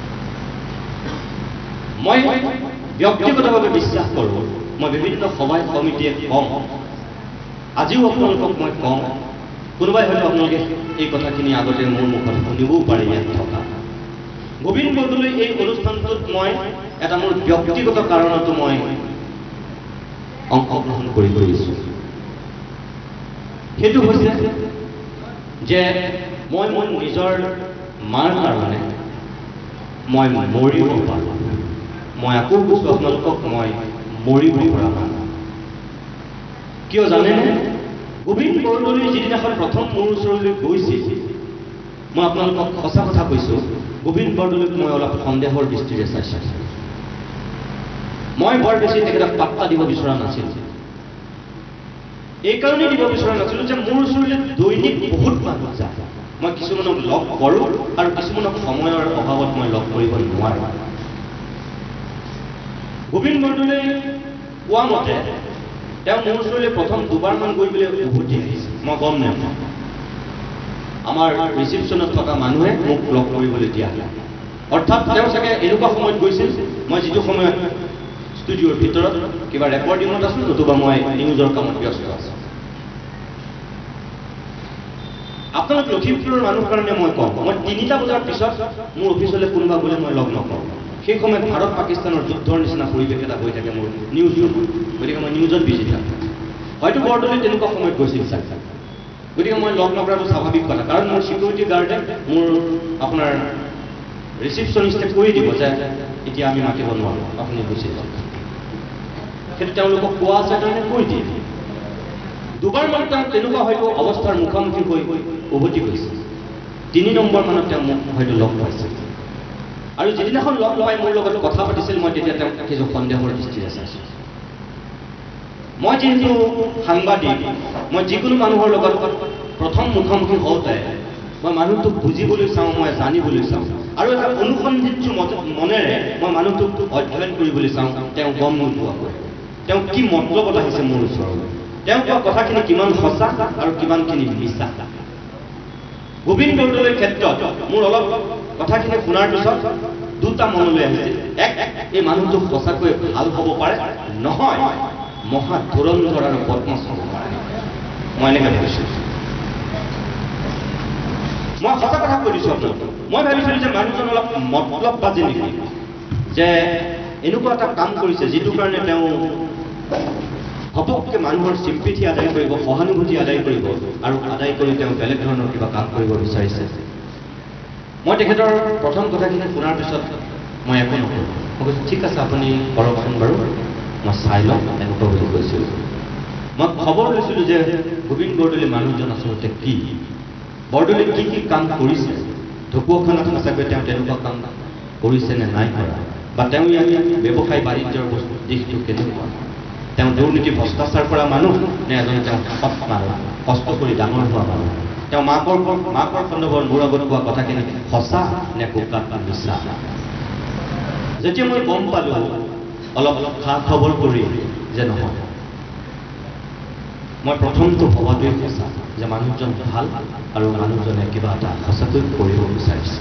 মই ব্যক্তিগতভাৱে বিশ্বাস কৰোঁ মই বিভিন্ন সভাই সমিতিয়ে কওঁ আজিও আপোনালোকক মই কওঁ কোনোবাই হয়তো আপোনালোকে এই কথাখিনি আগতে মোৰ মুখত শুনিবও পাৰে ইয়াত থকা গোবিন্দ বৰদলৈ এই অনুষ্ঠানটোত মই এটা মোৰ ব্যক্তিগত কাৰণতো মই অংশগ্ৰহণ কৰি কৰিছোঁ সেইটো হৈছে যে মই মোৰ নিজৰ মাৰ কাৰণে মই মৰিব পাৰোঁ মই আকৌ কৈছোঁ আপোনালোকক মই মৰিব পৰা মানুহ কিয় জানেনে গোবিন্দ বৰদলৈ যিদিনাখন প্ৰথম মোৰ ওচৰলৈ গৈছিল মই আপোনালোকক সঁচা কথা কৈছোঁ গোবিন্দ বৰদলৈক মই অলপ সন্দেহৰ দৃষ্টিৰে চাইছোঁ মই বৰ বেছি তেখেতক পাত্তা দিব বিচৰা নাছিলোঁ এইকাৰণেই দিব বিচৰা নাছিলোঁ যে মোৰ ওচৰলৈ দৈনিক বহুত মানুহ যায় মই কিছুমানক লগ কৰোঁ আৰু কিছুমানক সময়ৰ অভাৱত মই লগ কৰিব নোৱাৰোঁ গোবিন্দ বৰদলৈ কোৱা মতে তেওঁ মোৰ ওচৰলৈ প্ৰথম দুবাৰমান গৈ পেলাই উভতি আহিছে মই গম নাপাওঁ আমাৰ ৰিচিপশ্যনত থকা মানুহে মোক লগ কৰিবলৈ দিয়া অৰ্থাৎ তেওঁ চাগে এনেকুৱা সময়ত গৈছিল মই যিটো সময়ত ষ্টুডিঅ'ৰ ভিতৰত কিবা ৰেকৰ্ডিঙত আছোঁ নতুবা মই নিউজৰ কামত ব্যস্ত আছোঁ আপোনালোক লখিমপুৰৰ মানুহৰ কাৰণে মই কওঁ মই তিনিটা বজাৰ পিছত মোৰ অফিচলৈ কোনোবা গ'লে মই লগ নকৰোঁ সেই সময়ত ভাৰত পাকিস্তানৰ যুদ্ধৰ নিচিনা পৰিৱেশ এটা হৈ থাকে মোৰ নিউজ গতিকে মই নিউজত বিজি থাকোঁ হয়তো বৰদলৈ তেনেকুৱা সময়ত গৈছিল চাগে গতিকে মই লগ নকৰাটো স্বাভাৱিক কথা কাৰণ মোৰ ছিকিউৰিটি গাৰ্ডে মোৰ আপোনাৰ ৰিচিপশ্যনিষ্টে কৈ দিব যে এতিয়া আমি মাতিব নোৱাৰোঁ আপুনি গুচি যাওক সেইটো তেওঁলোকক কোৱা আছে কাৰণে কৈ দিয়ে দুবাৰমান তেওঁ তেনেকুৱা হয়তো অৱস্থাৰ মুখামুখি হৈ উভতি গৈছে তিনি নম্বৰ মানত তেওঁ মোক হয়তো লগ পাইছে আৰু যিদিনাখন লগ পাই মোৰ লগত কথা পাতিছিল মই তেতিয়া তেওঁক কিছু সন্দেহৰ দৃষ্টিৰে চাইছোঁ মই যিহেতু সাংবাদিক মই যিকোনো মানুহৰ লগত প্ৰথম মুখামুখি হওঁতে মই মানুহটোক বুজিবলৈ চাওঁ মই জানিবলৈ চাওঁ আৰু এটা অনুসন্ধিৎসু মনেৰে মই মানুহটোক অধ্যয়ন কৰিবলৈ চাওঁ তেওঁ গম নোপোৱাকৈ তেওঁ কি মতলবত আহিছে মোৰ ওচৰলৈ তেওঁ কোৱা কথাখিনি কিমান সঁচা আৰু কিমানখিনি মিছা গোবিন্দ বৰদলৈৰ ক্ষেত্ৰত মোৰ অলপ কথাখিনি শুনাৰ পিছত দুটা মনলৈ আহিছিল এক এই মানুহটো সঁচাকৈ ভাল হ'ব পাৰে নহয় মহা ধুৰন্ধৰ আৰু বদমাছ হ'ব পাৰে মই এনেকৈ ভাবিছোঁ মই সঁচা কথা কৈ দিছোঁ আপোনালোকক মই ভাবিছিলোঁ যে মানুহজন অলপ মতলববাজি নেকি যে এনেকুৱা এটা কাম কৰিছে যিটো কাৰণে তেওঁ ঘপককৈ মানুহৰ চিম্পিথি আদায় কৰিব সহানুভূতি আদায় কৰিব আৰু আদায় কৰি তেওঁ বেলেগ ধৰণৰ কিবা কাম কৰিব বিচাৰিছে মই তেখেতৰ প্ৰথম কথাখিনি শুনাৰ পিছত মই একো নকৰোঁ মই কৈছোঁ ঠিক আছে আপুনি কৰকচোন বাৰু মই চাই লওঁ এনেকুৱা বুলি কৈছিলোঁ মই খবৰ লৈছিলোঁ যে গোবিন্দ বৰদলৈ মানুহজন আচলতে কি বৰদলৈ কি কি কাম কৰিছে ঢকুৱাখানাত সঁচাকৈ তেওঁ তেনেকুৱা কাম কৰিছে নে নাই কৰা বা তেওঁ ইয়াত ব্যৱসায় বাণিজ্যৰ বস্তু দিশটো কেনেকুৱা তেওঁ দুৰ্নীতি ভ্ৰষ্টাচাৰ কৰা মানুহ নে এজন তেওঁ সৎ মানুহ কষ্ট কৰি ডাঙৰ হোৱা মানুহ তেওঁ মাকৰ মাকৰ সন্দৰ্ভত মোৰ আগত কোৱা কথাখিনি সঁচা নে কোকাত মিছা যেতিয়া মই গম পালোঁ অলপ খা খবৰ কৰি যে নহয় মই প্ৰথমটো ভবাটোৱেই সঁচা যে মানুহজন ভাল আৰু মানুহজনে কিবা এটা সঁচাকৈ কৰিব বিচাৰিছে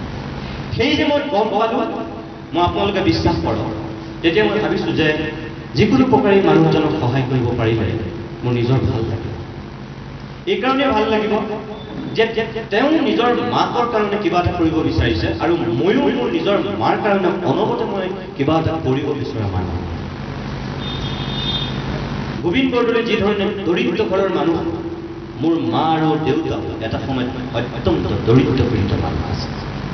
সেই যে মই গম পালোঁ মই আপোনালোকে বিশ্বাস কৰক তেতিয়া মই ভাবিছোঁ যে যিকোনো প্ৰকাৰে মানুহজনক সহায় কৰিব পাৰিলে মোৰ নিজৰ ভাল লাগিব। এইকাৰণে ভাল লাগিব যে তেওঁ নিজৰ মাকৰ কাৰণে কিবা এটা কৰিব বিচাৰিছে আৰু ময়ো মোৰ নিজৰ মাৰ কাৰণে অনবৰতে মই কিবা এটা কৰিব বিচৰা মানুহ। গোবিন্দ বৰদলৈ যি ধৰণে দৰিদ্ৰ ঘৰৰ মানুহ, মোৰ মা আৰু দেউতা এটা সময়ত অত্যন্ত দৰিদ্ৰ পীড়িত মানুহ আছে।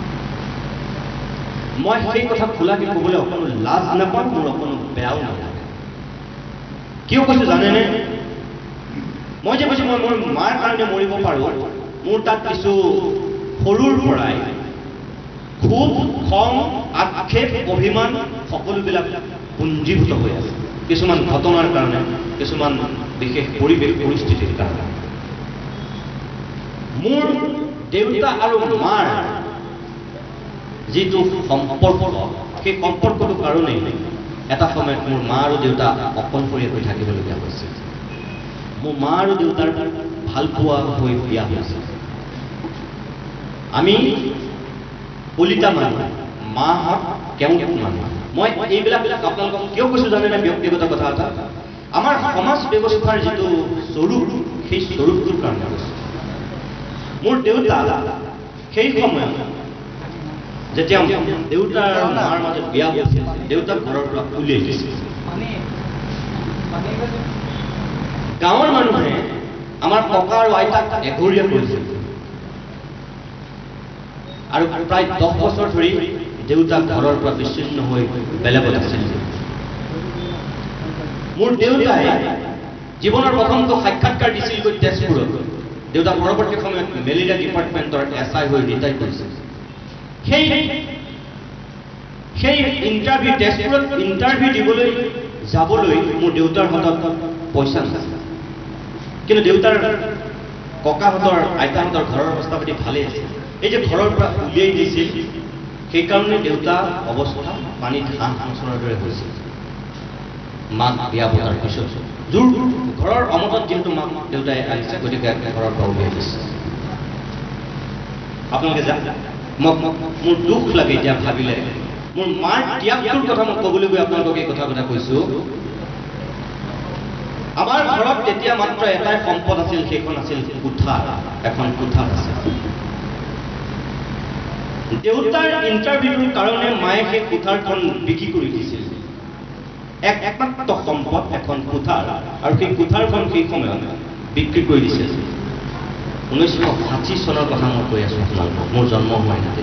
মই সেই কথা খোলাকে ক'বলৈ অকণো লাজ নাপাওঁ, মোৰ অকণো বেয়াও নালাগে। কিয় কৈছোঁ জানেনে? মই যে কৈছোঁ মই মোৰ মাৰ কাৰণে মৰিব পাৰোঁ, মোৰ তাত কিছু সৰুৰ পৰাই খুব খং, আক্ষেপ, অভিমান সকলোবিলাক পুঞ্জীভূত হৈ আছে। কিছুমান ঘটনাৰ কাৰণে, কিছুমান বিশেষ পৰিৱেশ পৰিস্থিতিৰ কাৰণে। মোৰ দেউতা আৰু মাৰ যিটো সম্পৰ্ক, সেই সম্পৰ্কটোৰ কাৰণেই এটা সময়ত মোৰ মা আৰু দেউতা অকলশৰীয়া হৈ থাকিবলগীয়া হৈছিল। মোৰ মা আৰু দেউতাৰ ভাল পোৱা হৈ বিয়া হৈছিল। আমি কলিতা মানুহ, মাহঁত কেওট মানুহ। মই এইবিলাক আপোনালোকক কিয় কৈছোঁ জানেনে? ব্যক্তিগত কথা এটা, আমাৰ সমাজ ব্যৱস্থাৰ যিটো স্বৰূপ, সেই স্বৰূপটোৰ কাৰণে কৈছোঁ। মোৰ দেউতা সেই সময়ত যেতিয়া দেউতা আৰু মাৰ মাজত বিয়া হৈছিল, দেউতাক ঘৰৰ পৰা উলিয়াই দিছিল। গাঁৱৰ মানুহে আমাৰ ককা আৰু আইতাক এঘৰীয়া কৰিছিল আৰু প্ৰায় দহ বছৰ ধৰি দেউতাক ঘৰৰ পৰা বিচ্ছিন্ন হৈ বেলেগত আছিল। মোৰ দেউতাই জীৱনৰ প্ৰথমটো সাক্ষাৎকাৰ দিছিলগৈ তেজপুৰত। দেউতা পৰৱৰ্তী সময়ত মেলেৰিয়া ডিপাৰ্টমেণ্টৰ এছ আই হৈ ৰিটায়াৰ কৰিছিল। সেই সেই ইণ্টাৰভিউ, তেজপুৰত ইণ্টাৰভিউ দিবলৈ যাবলৈ মোৰ দেউতাৰ হাতত পইচা নাছিল। কিন্তু দেউতাৰ ককাহঁতৰ, আইতাহঁতৰ ঘৰৰ অৱস্থা পাতি ভালেই আছিল। এই যে ঘৰৰ পৰা উলিয়াই দিছিল, সেইকাৰণে দেউতা অৱস্থা পানীত হাঁহ মাছৰ দৰে হৈছিল। মাক বিয়া পতাৰ পিছত জোৰ ঘৰৰ অমতত যিহেতু মাক দেউতাই আহিছে, গতিকে ঘৰৰ পৰা উলিয়াই দিছে। আপোনালোকে যা, মোক মোৰ দুখ লাগে এতিয়া ভাবিলে। মোৰ মাৰ ত্যাগটোৰ কথা মই ক'বলৈ গৈ আপোনালোকক এই কথা কথা কৈছোঁ। আমাৰ ঘৰত তেতিয়া মাত্ৰ এটাই সম্পদ আছিল, সেইখন আছিল কোঠা। এখন কোঠা আছিল। দেউতাৰ ইণ্টাৰভিউৰ কাৰণে মায়ে সেই কোঠাৰখন বিক্ৰী কৰি দিছিল। এক একমাত্ৰ সম্পদ এখন কোঠাৰ, আৰু সেই কোঠাৰখন সেই সময়ত বিক্ৰী কৰি দিছিল। ঊনৈছশ ষাঠি চনৰ কথা মই কৈ আছোঁ আপোনালোকক, মোৰ জন্ম হোৱাই নাই।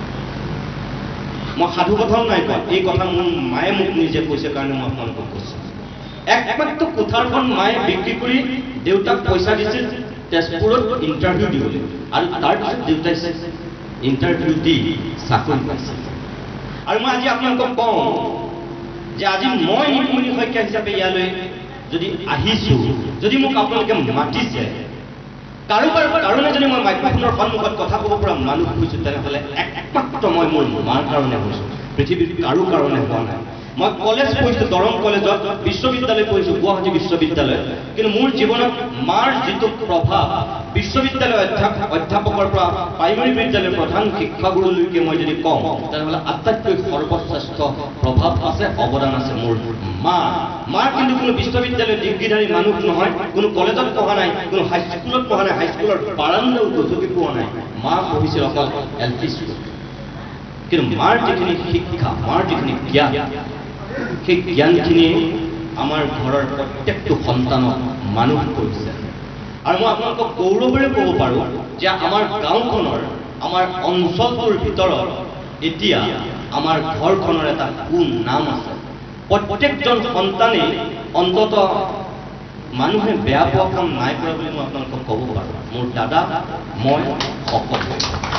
মই সাধু কথাও নাই কোৱা, এই কথা মোৰ মায়ে মোক নিজে কৈছে কাৰণে মই আপোনালোকক কৈছোঁ। একমাত্ৰ কোঠাৰখন মায়ে বিক্ৰী কৰি দেউতাক পইচা দিছিল তেজপুৰত ইণ্টাৰভিউ দিবলৈ, আৰু তাৰপিছত দেউতাই ইণ্টাৰভিউ দি চাকৰি পাইছিল। আৰু মই আজি আপোনালোকক কওঁ যে আজি মই নিতুমণি শইকীয়া হিচাপে ইয়ালৈ যদি আহিছোঁ, যদি মোক আপোনালোকে মাতিছে, কাৰোবাৰ কাৰণে যদি মই মাইক্ৰফোনৰ সন্মুখত কথা ক'ব পৰা মানুহ হৈছোঁ, তেনেহ'লে একমাত্ৰ মই মোৰ মাৰ কাৰণে হৈছোঁ, পৃথিৱীৰ কাৰো কাৰণে হোৱা নাই। মই কলেজ পঢ়িছোঁ, দৰং কলেজত, বিশ্ববিদ্যালয় পঢ়িছোঁ, গুৱাহাটী বিশ্ববিদ্যালয়। কিন্তু মোৰ জীৱনত মাৰ যিটো প্ৰভাৱ, বিশ্ববিদ্যালয় অধ্যাপকৰ পৰা প্ৰাইমেৰী বিদ্যালয়ৰ প্ৰধান শিক্ষাগুৰুলৈকে মই যদি কওঁ, তেনেহ'লে আটাইতকৈ সৰ্বশ্ৰেষ্ঠ প্ৰভাৱ আছে, অৱদান আছে মোৰ মা। মাৰ কিন্তু কোনো বিশ্ববিদ্যালয়ৰ ডিগ্ৰীধাৰী মানুহ নহয়, কোনো কলেজত পঢ়া নাই, কোনো হাইস্কুলত পঢ়া নাই, হাইস্কুলৰ বাৰান্দাও গজকি পোৱা নাই। মা পঢ়িছিল অকল এল পি স্কুলত। কিন্তু মাৰ যিখিনি শিক্ষা, মাৰ যিখিনি জ্ঞান, সেই জ্ঞানখিনিয়ে আমাৰ ঘৰৰ প্ৰত্যেকটো সন্তানক মানুহ কৰিছে। আৰু মই আপোনালোকক গৌৰৱেৰে ক'ব পাৰোঁ যে আমাৰ গাঁওখনৰ, আমাৰ অঞ্চলটোৰ ভিতৰত এতিয়া আমাৰ ঘৰখনৰ এটা গুণ নাম আছে। প্ৰত্যেকজন সন্তানেই অন্তত মানুহে বেয়া পোৱা কাম নাই কৰা বুলি মই আপোনালোকক ক'ব পাৰোঁ। মোৰ দাদা, মই, সকলো।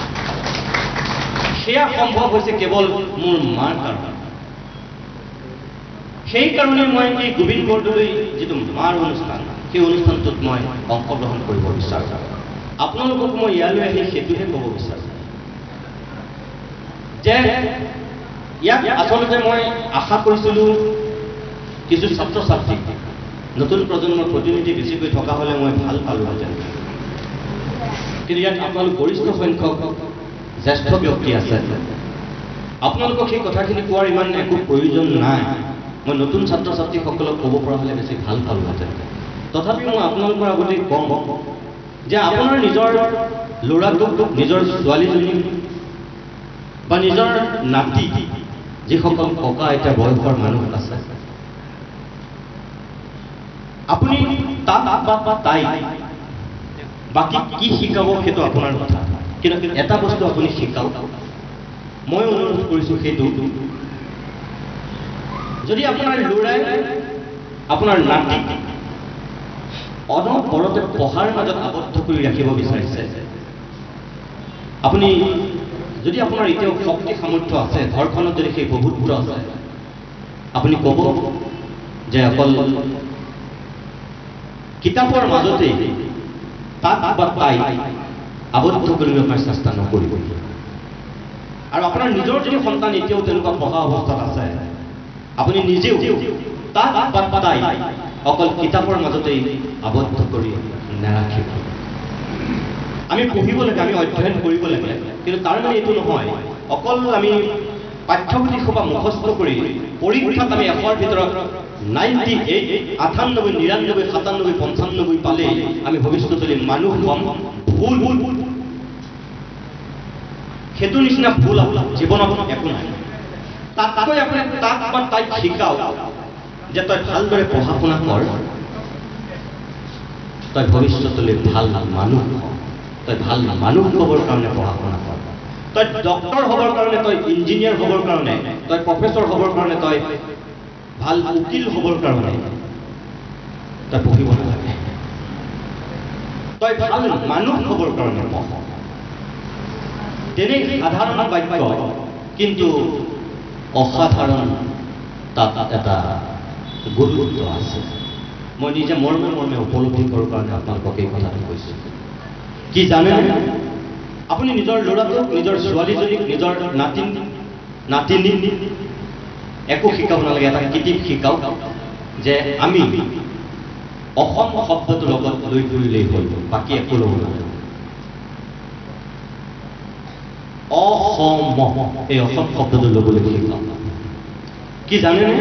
সেয়া সম্ভৱ হৈছে কেৱল মোৰ মাৰ কাৰণে। সেইকাৰণে মই এই গোবিন্দ বৰদলৈ যিটো মাৰ অনুষ্ঠান, সেই অনুষ্ঠানটোত মই অংশগ্ৰহণ কৰিব বিচাৰোঁ। আপোনালোকক মই ইয়ালৈ আহি সেইটোহে ক'ব বিচাৰোঁ যে ইয়াক আচলতে মই আশা কৰিছিলোঁ কিছু ছাত্ৰ ছাত্ৰী, নতুন প্ৰজন্মৰ প্ৰতিনিধি বেছিকৈ থকা হ'লে মই ভাল পালোঁহেঁতেন। কিন্তু ইয়াত আপোনালোক গৰিষ্ঠ সংখ্যক জ্যেষ্ঠ ব্যক্তি আছে। আপোনালোকক সেই কথাখিনি কোৱাৰ ইমান একো প্ৰয়োজন নাই। মই নতুন ছাত্ৰ ছাত্ৰীসকলক ক'ব পৰা হ'লে বেছি ভাল পালোহেঁতেন। তথাপিও মই আপোনালোকৰ আগতে কম যে আপোনাৰ নিজৰ ল'ৰাটোক নিজৰ ছোৱালীজনী বা নিজৰ নাতি যিসকল ককা আইতা বয়সৰ মানুহ আছে আপুনি তাক বা তাই বাকী কি শিকাব সেইটো আপোনাৰ কথা, কিন্তু এটা বস্তু আপুনি শিকাওক। মই অনুৰোধ কৰিছোঁ সেইটো, যদি আপোনাৰ ল'ৰাই আপোনাৰ নাতিক অনবৰতে পঢ়াৰ মাজত আবদ্ধ কৰি ৰাখিব বিচাৰিছে, আপুনি যদি আপোনাৰ এতিয়াও শক্তি সামৰ্থ্য আছে, ঘৰখনত যদি সেই প্ৰভুত্ব আছে, আপুনি ক'ব যে অকল কিতাপৰ মাজতেই তাক বা তাই আবদ্ধ কৰি ৰখাৰ চেষ্টা নকৰিব। আৰু আপোনাৰ নিজৰ যদি সন্তান এতিয়াও তেনেকুৱা পঢ়া অৱস্থাত আছে, আপুনি নিজেও তাক বা তাই অকল কিতাপৰ মাজতেই আবদ্ধ কৰি নাৰাখিব। আমি পঢ়িব লাগে, আমি অধ্যয়ন কৰিব লাগে, কিন্তু তাৰ মানে এইটো নহয় অকল আমি পাঠ্যপুথিসোপা মুখস্থ কৰি পৰীক্ষাত আমি এশৰ ভিতৰত নাইণ্টি এইট আঠান্নব্বৈ নিৰান্নব্বৈ সাতান্নব্বৈ পঞ্চান্নব্বৈ পালে আমি ভৱিষ্যতলৈ মানুহ হ'ম। ভুল ভুল সেইটো নিচিনা ভুল জীৱনত একো নাই। তাতকৈ আপুনি তাক বা তাইক শিকাওক যে তই ভালদৰে পঢ়া শুনা কৰ, তই ভৱিষ্যতলৈ ভাল মানুহ হ, তই ভাল মানুহ হ'বৰ কাৰণে পঢ়া শুনা কৰ, তই ডক্টৰ হ'বৰ কাৰণে, তই ইঞ্জিনিয়াৰ হ'বৰ কাৰণে, তই প্ৰফেচৰ হ'বৰ কাৰণে, তই ভাল উকিল হ'বৰ কাৰণে তই পঢ়িব নালাগে, তই ভাল মানুহ হ'বৰ কাৰণে পঢ়। তেনে সাধাৰণ বাক্য কিন্তু অসাধাৰণ তাত এটা গুৰুত্ব আছে। মই নিজে মৰ্মে মৰ্মে উপলব্ধি কৰাৰ কাৰণে আপোনালোকক এই কথাটো কৈছোঁ। কি জানে, আপুনি নিজৰ ল'ৰাটোক, নিজৰ ছোৱালীজনীক, নিজৰ নাতি নাতিনী একো শিকাব নালাগে, এটা কিতাপ শিকাওক যে আমি অসম শব্দটোৰ লগত লৈ ফুৰিলেই হ'ল, বাকী একো ল'ব নালাগে। অসম, এই অসম শব্দটো ল'বলৈ শিকাওক। কি জানেনে,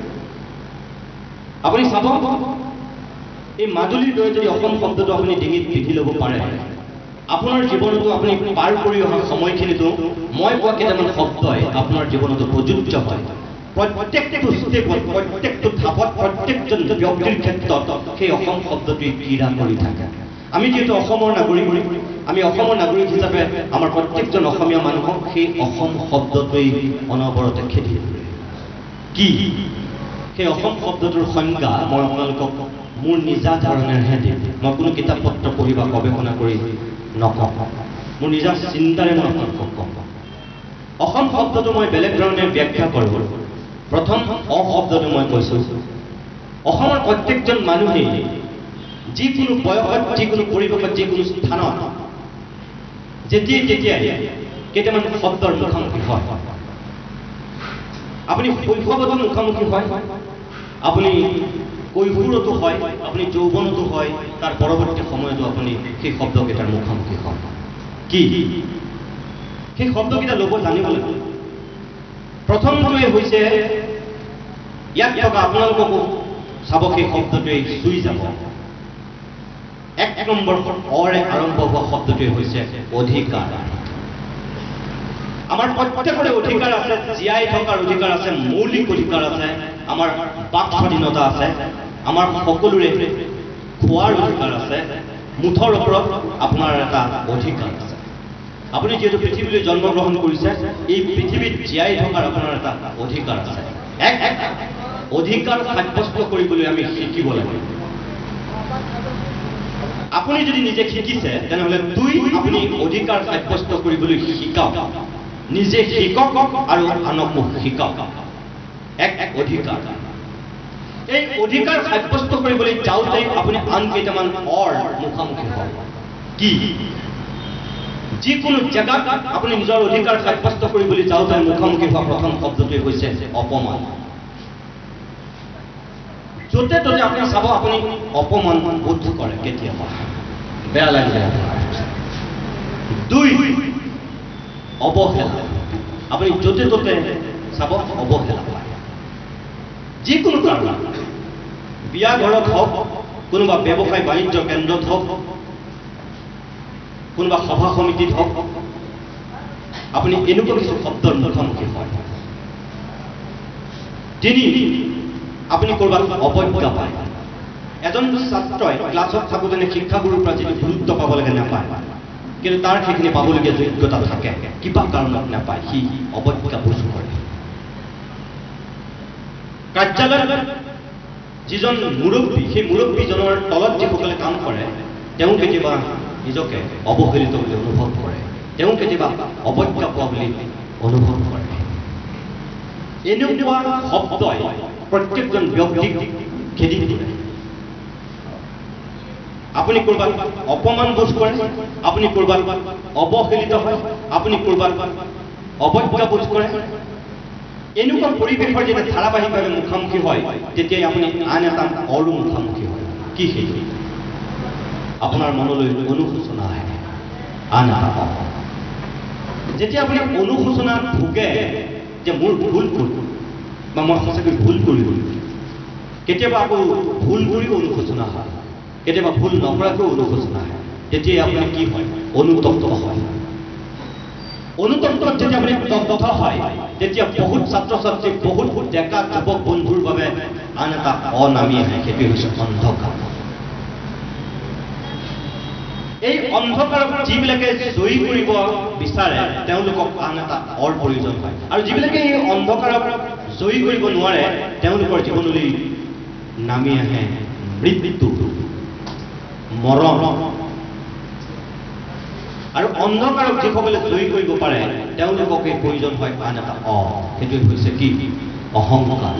আপুনি চাব এই মাজুলীৰ দৰে যদি অসম শব্দটো আপুনি ডিঙিত পিন্ধি ল'ব পাৰে, আপোনাৰ জীৱনতো আপুনি পাৰ কৰি অহা সময়খিনিতো মই কোৱা কেইটামান শব্দই আপোনাৰ জীৱনতো প্ৰযোজ্য হয়। প্ৰত্যেকটো ষ্টেপত, প্ৰত্যেকটো ধাপত, প্ৰত্যেকজন ব্যক্তিৰ ক্ষেত্ৰত সেই অসম শব্দটোৱে ক্ৰীড়া কৰি থাকে। আমি যিহেতু অসমৰ নাগৰিক, আমি অসমৰ নাগৰিক হিচাপে আমাৰ প্ৰত্যেকজন অসমীয়া মানুহক সেই অসম শব্দটোৱেই অনবৰতে খেদি ফুৰে। কি সেই অসম শব্দটোৰ সংজ্ঞা মই আপোনালোকক মোৰ নিজা ধাৰণাৰেহে দিম। মই কোনো কিতাপ পত্ৰ পঢ়ি বা গৱেষণা কৰি নকওঁ, মোৰ নিজা চিন্তাৰে মই আপোনালোকক কওঁ। অসম শব্দটো মই বেলেগ ধৰণে ব্যাখ্যা কৰোঁ। প্ৰথম অ শব্দটো মই কৈছোঁ, অসমৰ প্ৰত্যেকজন মানুহেই যিকোনো বয়সত, যিকোনো পৰিৱেশত, যিকোনো স্থানত যেতিয়াই তেতিয়াই কেইটামান শব্দৰ মুখামুখি হয়। আপুনি শৈশৱতো মুখামুখি হয়, আপুনি কৈশোৰতো হয়, আপুনি যৌৱনতো হয়, তাৰ পৰৱৰ্তী সময়তো আপুনি সেই শব্দকেইটাৰ মুখামুখি হয়। কি সেই শব্দকেইটা ল'ব জানিব লাগিব। প্ৰথমটোৱে হৈছে ইয়াত থকা, আপোনালোককো চাব সেই শব্দটোৱে চুই যাব। এক নম্বৰ অৰে আৰম্ভ হোৱা শব্দটোৱে হৈছে অধিকাৰ। আমাৰ প্ৰত্যেকৰে অধিকাৰ আছে, জীয়াই থকাৰ অধিকাৰ আছে, মৌলিক অধিকাৰ আছে, আমাৰ বাক স্বাধীনতা আছে, আমাৰ সকলোৰে খোৱাৰ অধিকাৰ আছে, মুঠৰ ওপৰত আপোনাৰ এটা অধিকাৰ আছে। আপুনি যিহেতু পৃথিৱীলৈ জন্মগ্ৰহণ কৰিছে, এই পৃথিৱীত জীয়াই থকাৰ আপোনাৰ এটা অধিকাৰ আছে। এক এক অধিকাৰ সাব্যস্ত কৰিবলৈ আমি শিকিব লাগে। আপুনি যদি নিজে শিকিছে তেনেহ'লে দুই, আপুনি অধিকাৰ সাব্যস্ত কৰিবলৈ শিকাওক, নিজে শিকক আৰু আনকো শিকাওক। এক এক অধিকাৰ, এই অধিকাৰ সাব্যস্ত কৰিবলৈ যাওঁতে আপুনি আন কেইটামান অৰ মুখামুখি হয়। কি যিকোনো জেগাত আপুনি নিজৰ অধিকাৰ সাব্যস্ত কৰিবলৈ যাওঁতে মুখামুখি হোৱা প্ৰথম শব্দটোৱে হৈছে অপমান। য'তে ত'তে আপুনি চাব, আপুনি অপমান বোধ কৰে, কেতিয়াবা বেয়া লাগিলে আপোনাৰ। দুই, অৱহেলা। আপুনি য'তে ত'তে চাব অৱহেলা পায়। যিকোনো কাৰণত বিয়া ঘৰত হওক, কোনোবা ব্যৱসায় বাণিজ্য কেন্দ্ৰত হওক, কোনোবা সভা সমিতিত হওক, আপুনি এনেকুৱা কিছু শব্দৰ মুখামুখি হয়। তিনি, আপুনি ক'ৰবাত অৱজ্ঞা পায়। এজন ছাত্ৰই ক্লাছত থাকোঁতে শিক্ষাগুৰুৰ পৰা যিটো গুৰুত্ব পাব লাগে নাপায়, কিন্তু তাৰ সেইখিনি পাবলগীয়া যোগ্যতা থাকে, কিবা কাৰণত নাপায়, সি অৱজ্ঞা বোধ কৰে। কাৰ্যালয়ত যিজন মুৰব্বী, সেই মুৰব্বীজনৰ তলত যিসকলে কাম কৰে, তেওঁ কেতিয়াবা নিজকে অৱহেলিত বুলি অনুভৱ কৰে, তেওঁ কেতিয়াবা অৱজ্ঞা পোৱা বুলি অনুভৱ কৰে। এনেকুৱা শব্দই প্ৰত্যেকজন ব্যক্তিক খেদি দিয়ে। আপুনি ক'ৰবাত অপমান বোধ কৰে, আপুনি ক'ৰবাত অৱহেলিত হয়, আপুনি ক'ৰবাত অৱজ্ঞা বোধ কৰে। এনেকুৱা পৰিৱেশৰ যেতিয়া ধাৰাবাহিকভাৱে মুখামুখি হয়, তেতিয়াই আপুনি আন এটা অৰু মুখামুখি হয়। কি সেইটো? আপোনাৰ মনলৈ অনুশোচনা আহে, আন এটা। যেতিয়া আপুনি অনুশোচনাত ভোগে যে মোৰ ভুল কৰিলোঁ বা মই সঁচাকৈ ভুল কৰিলোঁ, কেতিয়াবা আকৌ ভুল কৰিও অনুশোচনা হয়, কেতিয়াবা ভুল নকৰাকৈও অনুশোচনা হয়, তেতিয়াই আপুনি কি হয়? অনুতপ্ত হয়। অনুতপ্ত যেতিয়া আপুনি তপ্ত হয়, তেতিয়া বহুত ছাত্ৰ ছাত্ৰী, বহুত ডেকা যুৱক বন্ধুৰ বাবে আন এটা অনামি আহে, সেইটো হৈছে অন্ধকাৰ। এই অন্ধকাৰক যিবিলাকে জয়ী কৰিব বিচাৰে, তেওঁলোকক আন এটা অৰ প্ৰয়োজন হয়। আৰু যিবিলাকে এই অন্ধকাৰক জয়ী কৰিব নোৱাৰে, তেওঁলোকৰ জীৱনলৈ নামি আহে মৃত্যু, মৰণ। আৰু অন্ধকাৰক যিসকলে জয়ী কৰিব পাৰে, তেওঁলোককে প্ৰয়োজন হয় আন এটা অ, সেইটোৱে হৈছে কি? অহংকাৰ।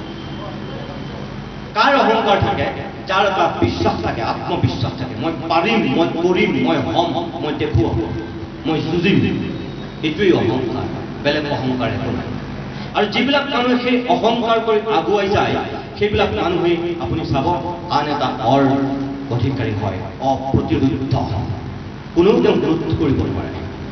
কাৰ অহংকাৰ থাকে? যাৰ এটা বিশ্বাস থাকে, আত্মবিশ্বাস থাকে, মই পাৰিম, মই কৰিম, মই হ'ম, মই দেখুৱাম, মই যুঁজিম, এইটোৱেই অহংকাৰ, বেলেগ অহংকাৰ একো নাই। আৰু যিবিলাক মানুহে সেই অহংকাৰ কৰি আগুৱাই যায়, সেইবিলাক মানুহে আপুনি চাব আন এটা অৰ অধিকাৰী হয়, অপ্ৰতিৰোধ। কোনেও তেওঁ বিৰোধ কৰিব নোৱাৰে।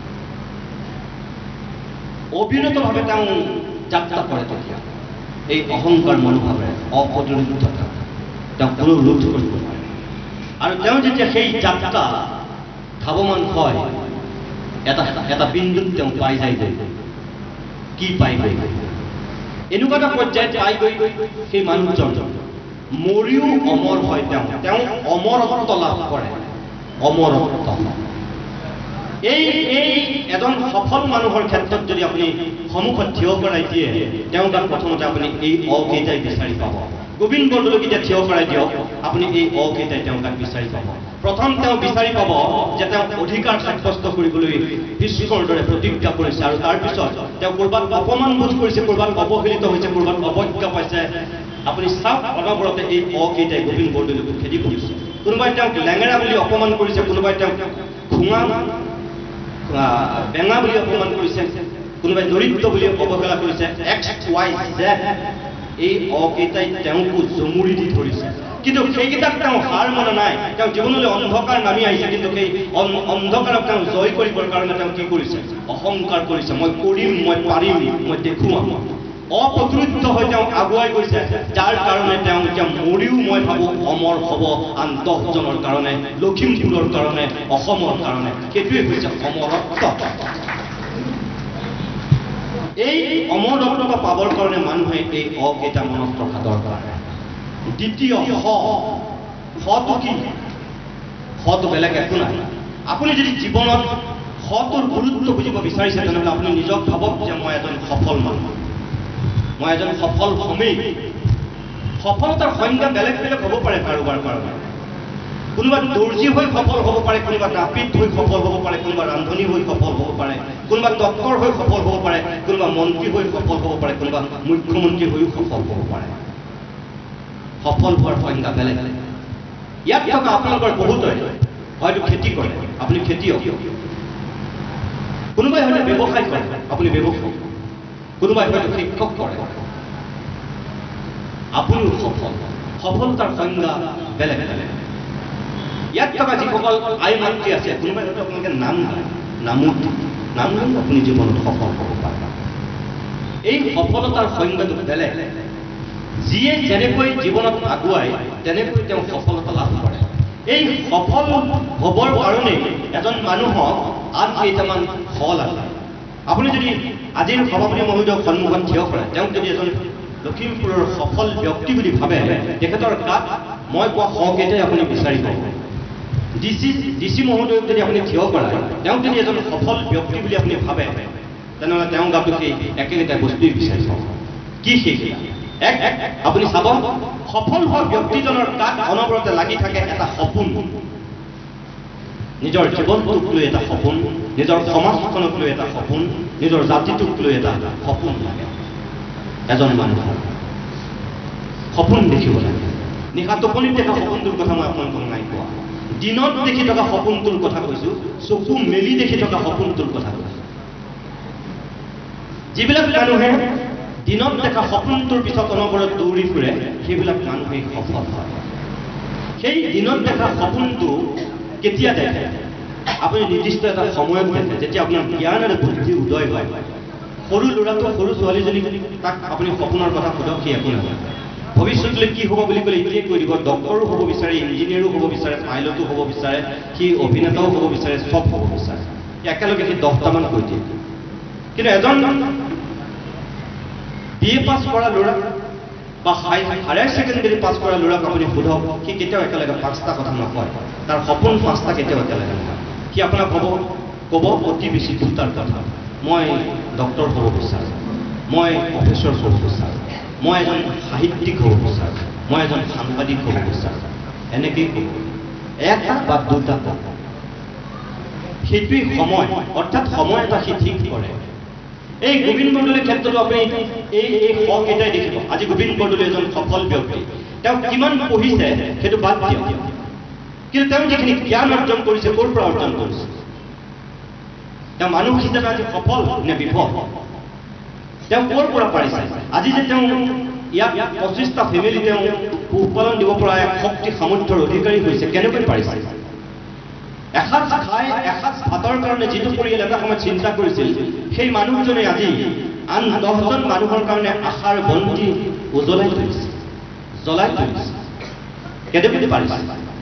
অবিৰতভাৱে তেওঁ যাত্ৰা কৰে, তেতিয়া এই অহংকাৰ মনোভাৱেৰে অপ্ৰতিৰোধতা তেওঁ কোনো ৰোধ কৰিব নোৱাৰে। আৰু তেওঁ যেতিয়া সেই যাত্ৰা ধাৱমান হয়, এটা এটা বিন্দুত তেওঁ পাই যায়, কি পাই গৈ এনেকুৱা এটা পৰ্যায়ত পাই গৈ সেই মানুহজন মৰিও অমৰ হয়। তেওঁ তেওঁ অমৰত্ব লাভ কৰে, অমৰত্ব। এই এই এজন সফল মানুহৰ ক্ষেত্ৰত যদি আপুনি সন্মুখত থিয় কৰাই দিয়ে, তেওঁ তাক প্ৰথমতে আপুনি এই অকেইটাই বিচাৰি পাব। গোবিন্দ বৰদলৈক এতিয়া থিয় কৰাই দিয়ক, আপুনি এই অকেইটাই তেওঁ তাক বিচাৰি পাব। প্ৰথম তেওঁ বিচাৰি পাব যে তেওঁ অধিকাৰ সাব্যস্ত কৰিবলৈ ভীষ্মৰ দৰে প্ৰতিজ্ঞা কৰিছে, আৰু তাৰপিছত তেওঁ ক'ৰবাত অপমান বোধ কৰিছে, ক'ৰবাত অৱহেলিত হৈছে, ক'ৰবাত অৱজ্ঞা পাইছে। আপুনি চাওক, অনবৰতে এই অকেইটাই গোবিন্দ বৰদলৈক খেদি কৰিছে। কোনোবাই তেওঁক লেঙেৰা বুলি অপমান কৰিছে, কোনোবাই তেওঁক খুঙা বেঙা বুলি অপমান কৰিছে, কোনোবাই দৰিদ্ৰ বুলি অৱহেলা কৰিছে। এক্স ৱাই জেড এই অকেইটাই তেওঁকো জমুৰি দি ধৰিছে, কিন্তু সেইকেইটাক তেওঁ হাৰ মনা নাই। তেওঁ জীৱনলৈ অন্ধকাৰ নামি আহিছে, কিন্তু সেই অন্ধকাৰক তেওঁ জয় কৰিবৰ কাৰণে তেওঁ কি কৰিছে? অহংকাৰ কৰিছে, মই কৰিম, মই পাৰিম, মই দেখুৱাম। অপ্ৰতিৰোধ হৈ তেওঁ আগুৱাই গৈছে, যাৰ কাৰণে তেওঁ এতিয়া মৰিও মই ভাবোঁ অমৰ হ'ব আন দহজনৰ কাৰণে, লখিমপুৰৰ কাৰণে, অসমৰ কাৰণে। সেইটোৱে হৈছে অমৰত্ব। এই অমৰত্ব পাবৰ কাৰণে মানুহে এই অকেইটা মনত ৰখা দৰকাৰ। দ্বিতীয় স, সটো কি? সটো বেলেগ একো নাই। আপুনি যদি জীৱনত সটোৰ গুৰুত্ব বুজিব বিচাৰিছে, তেনেহ'লে আপুনি নিজক ভাবক যে মই এজন সফল মানুহ, মই এজন সফল হমেই। সফলতাৰ সংজ্ঞা বেলেগ বেলেগ হ'ব পাৰে কাৰোবাৰ কাৰণে। কোনোবা দৰ্জী হৈ সফল হ'ব পাৰে, কোনোবা নাপিত হৈ সফল হ'ব পাৰে, কোনোবা ৰান্ধনী হৈ সফল হ'ব পাৰে, কোনোবা ডক্তৰ হৈ সফল হ'ব পাৰে, কোনোবা মন্ত্ৰী হৈ সফল হ'ব পাৰে, কোনোবা মুখ্যমন্ত্ৰী হৈও সফল হ'ব পাৰে। সফল হোৱাৰ সংজ্ঞা বেলেগ। ইয়াত থকা আপোনালোকৰ বহুতৰে হয়তো খেতি কৰে, আপুনি খেতিয়ক। কোনোবাই হয়তো ব্যৱসায় কৰে, আপুনি ব্যৱসায়। কোনোবাই হয়তো শিক্ষক কৰে, আপুনিও সফল। সফলতাৰ সংজ্ঞা বেলেগ বেলেগ। ইয়াত থকা যিসকল আই মাতৃ আছে, কোনোবাই হয়তো আপোনালোকে নাম গায়, নামো নাম গাই আপুনি জীৱনত সফল হ'ব পাৰে। এই সফলতাৰ সংজ্ঞাটো বেলেগ। যিয়ে যেনেকৈ জীৱনত আগুৱাই তেনেকৈ তেওঁ সফলতা লাভ কৰে। এই সফল হ'বৰ কাৰণে এজন মানুহক আন কেইটামান ফল আছে। আপুনি যদি আজিৰ সভাপতি মহোদয়ক সন্মুখত থিয় কৰে, তেওঁক যদি এজন লখিমপুৰৰ সফল ব্যক্তি বুলি ভাবে, তেখেতৰ গাত মই কোৱা সকেইটাই আপুনি বিচাৰি পাব। ডি চি ডি চি মহোদয়ক যদি আপুনি থিয় কৰায়, তেওঁক যদি এজন সফল ব্যক্তি বুলি আপুনি ভাবে, তেনেহ'লে তেওঁ গাতো সেই একেকেইটা বস্তুৱেই বিচাৰি পাব। কি সেইকেইটা? এক আপুনি চাব, সফল হোৱা ব্যক্তিজনৰ গাত অনবৰতে লাগি থাকে এটা সপোন। নিজৰ জীৱনটোক লৈ এটা সপোন, নিজৰ সমাজখনক লৈ এটা সপোন, নিজৰ জাতিটোক লৈ এটা সপোন লাগে। এজন মানুহৰ সপোন দেখিব লাগে। নিশা টোপনিত দেখা সপোনটোৰ কথা মই আপোনালোকক নাই কোৱা। দিনত দেখি থকা সপোনটোৰ কথা কৈছো, চকু মেলি দেখি থকা সপোনটোৰ কথা কৈছো। যিবিলাক মানুহে দিনত দেখা সপোনটোৰ পিছত অনবৰত দৌৰি ফুৰে, সেইবিলাক মানুহেই সফল হয়। সেই দিনত দেখা সপোনটো কেতিয়া দেখে? আপুনি নিৰ্দিষ্ট এটা সময়ত দেখে, যেতিয়া আপোনাৰ জ্ঞান আৰু বুদ্ধি উদয় হয়। সৰু ল'ৰাটো সৰু ছোৱালীজনী তাক আপুনি সপোনৰ কথা সোধক, সি একো নহয়। ভৱিষ্যতলৈ কি হ'ব বুলি ক'লে এতিয়াই কৈ দিব। ডক্টৰো হ'ব বিচাৰে, ইঞ্জিনিয়াৰো হ'ব বিচাৰে, পাইলতো হ'ব বিচাৰে, সি অভিনেতাও হ'ব বিচাৰে, চব হ'ব বিচাৰে। একেলগে সি দহটামান কৈ দিয়ে। কিন্তু এজন বি এ পাছ কৰা ল'ৰা বা হায়াৰ ছেকেণ্ডেৰী পাছ কৰা ল'ৰাক আপুনি সোধক, সি কেতিয়াও একেলগে পাঁচটা কথা নকয়। তাৰ সপোন পাঁচটা কেতিয়াও একেলগে নহয়। সি আপোনাক ক'ব ক'ব অতি বেছি দুটাৰ কথা। মই ডক্টৰ হ'ব বিচাৰোঁ, মই প্ৰফেচৰ হ'ব বিচাৰোঁ, মই এজন সাহিত্যিক হ'ব বিচাৰোঁ, মই এজন সাংবাদিক হ'ব বিচাৰোঁ। এনেকেই ক'ব, এটা বা দুটা ক'ব। সেইটোৱেই সময়, অৰ্থাৎ সময় এটা সি ঠিক কৰে। এই গোবিন্দ বৰদলৈৰ ক্ষেত্ৰতো আপুনি এই এই সকেইটাই দেখিব। আজি গোবিন্দ বৰদলৈ এজন সফল ব্যক্তি। তেওঁ কিমান পঢ়িছে সেইটো বাদ দিয়ক, কিন্তু তেওঁ যিখিনি জ্ঞান অৰ্জন কৰিছে, ক'ৰ পৰা অৰ্জন কৰিছে? তেওঁ মানুহ হিচাপে আজি সফল নে বিফল? তেওঁ ক'ৰ পৰা পাৰিছে? আজি যে তেওঁ ইয়াত পঁচিছটা ফেমিলি তেওঁ পোহপালন দিব পৰা এক শক্তি সামৰ্থ্যৰ অধিকাৰী হৈছে, কেনেকৈ পাৰিছে? এসাঁজ খাই এসাঁজ ভাতৰ কাৰণে যিটো পৰিয়াল এটা সময়ত চিন্তা কৰিছিল, সেই মানুহজনে আজি আন দহজন মানুহৰ কাৰণে আশাৰ বন্তি উজ্বলাই তুলিছে, জ্বলাই তুলিছে। কেনেকৈ পাৰিছে?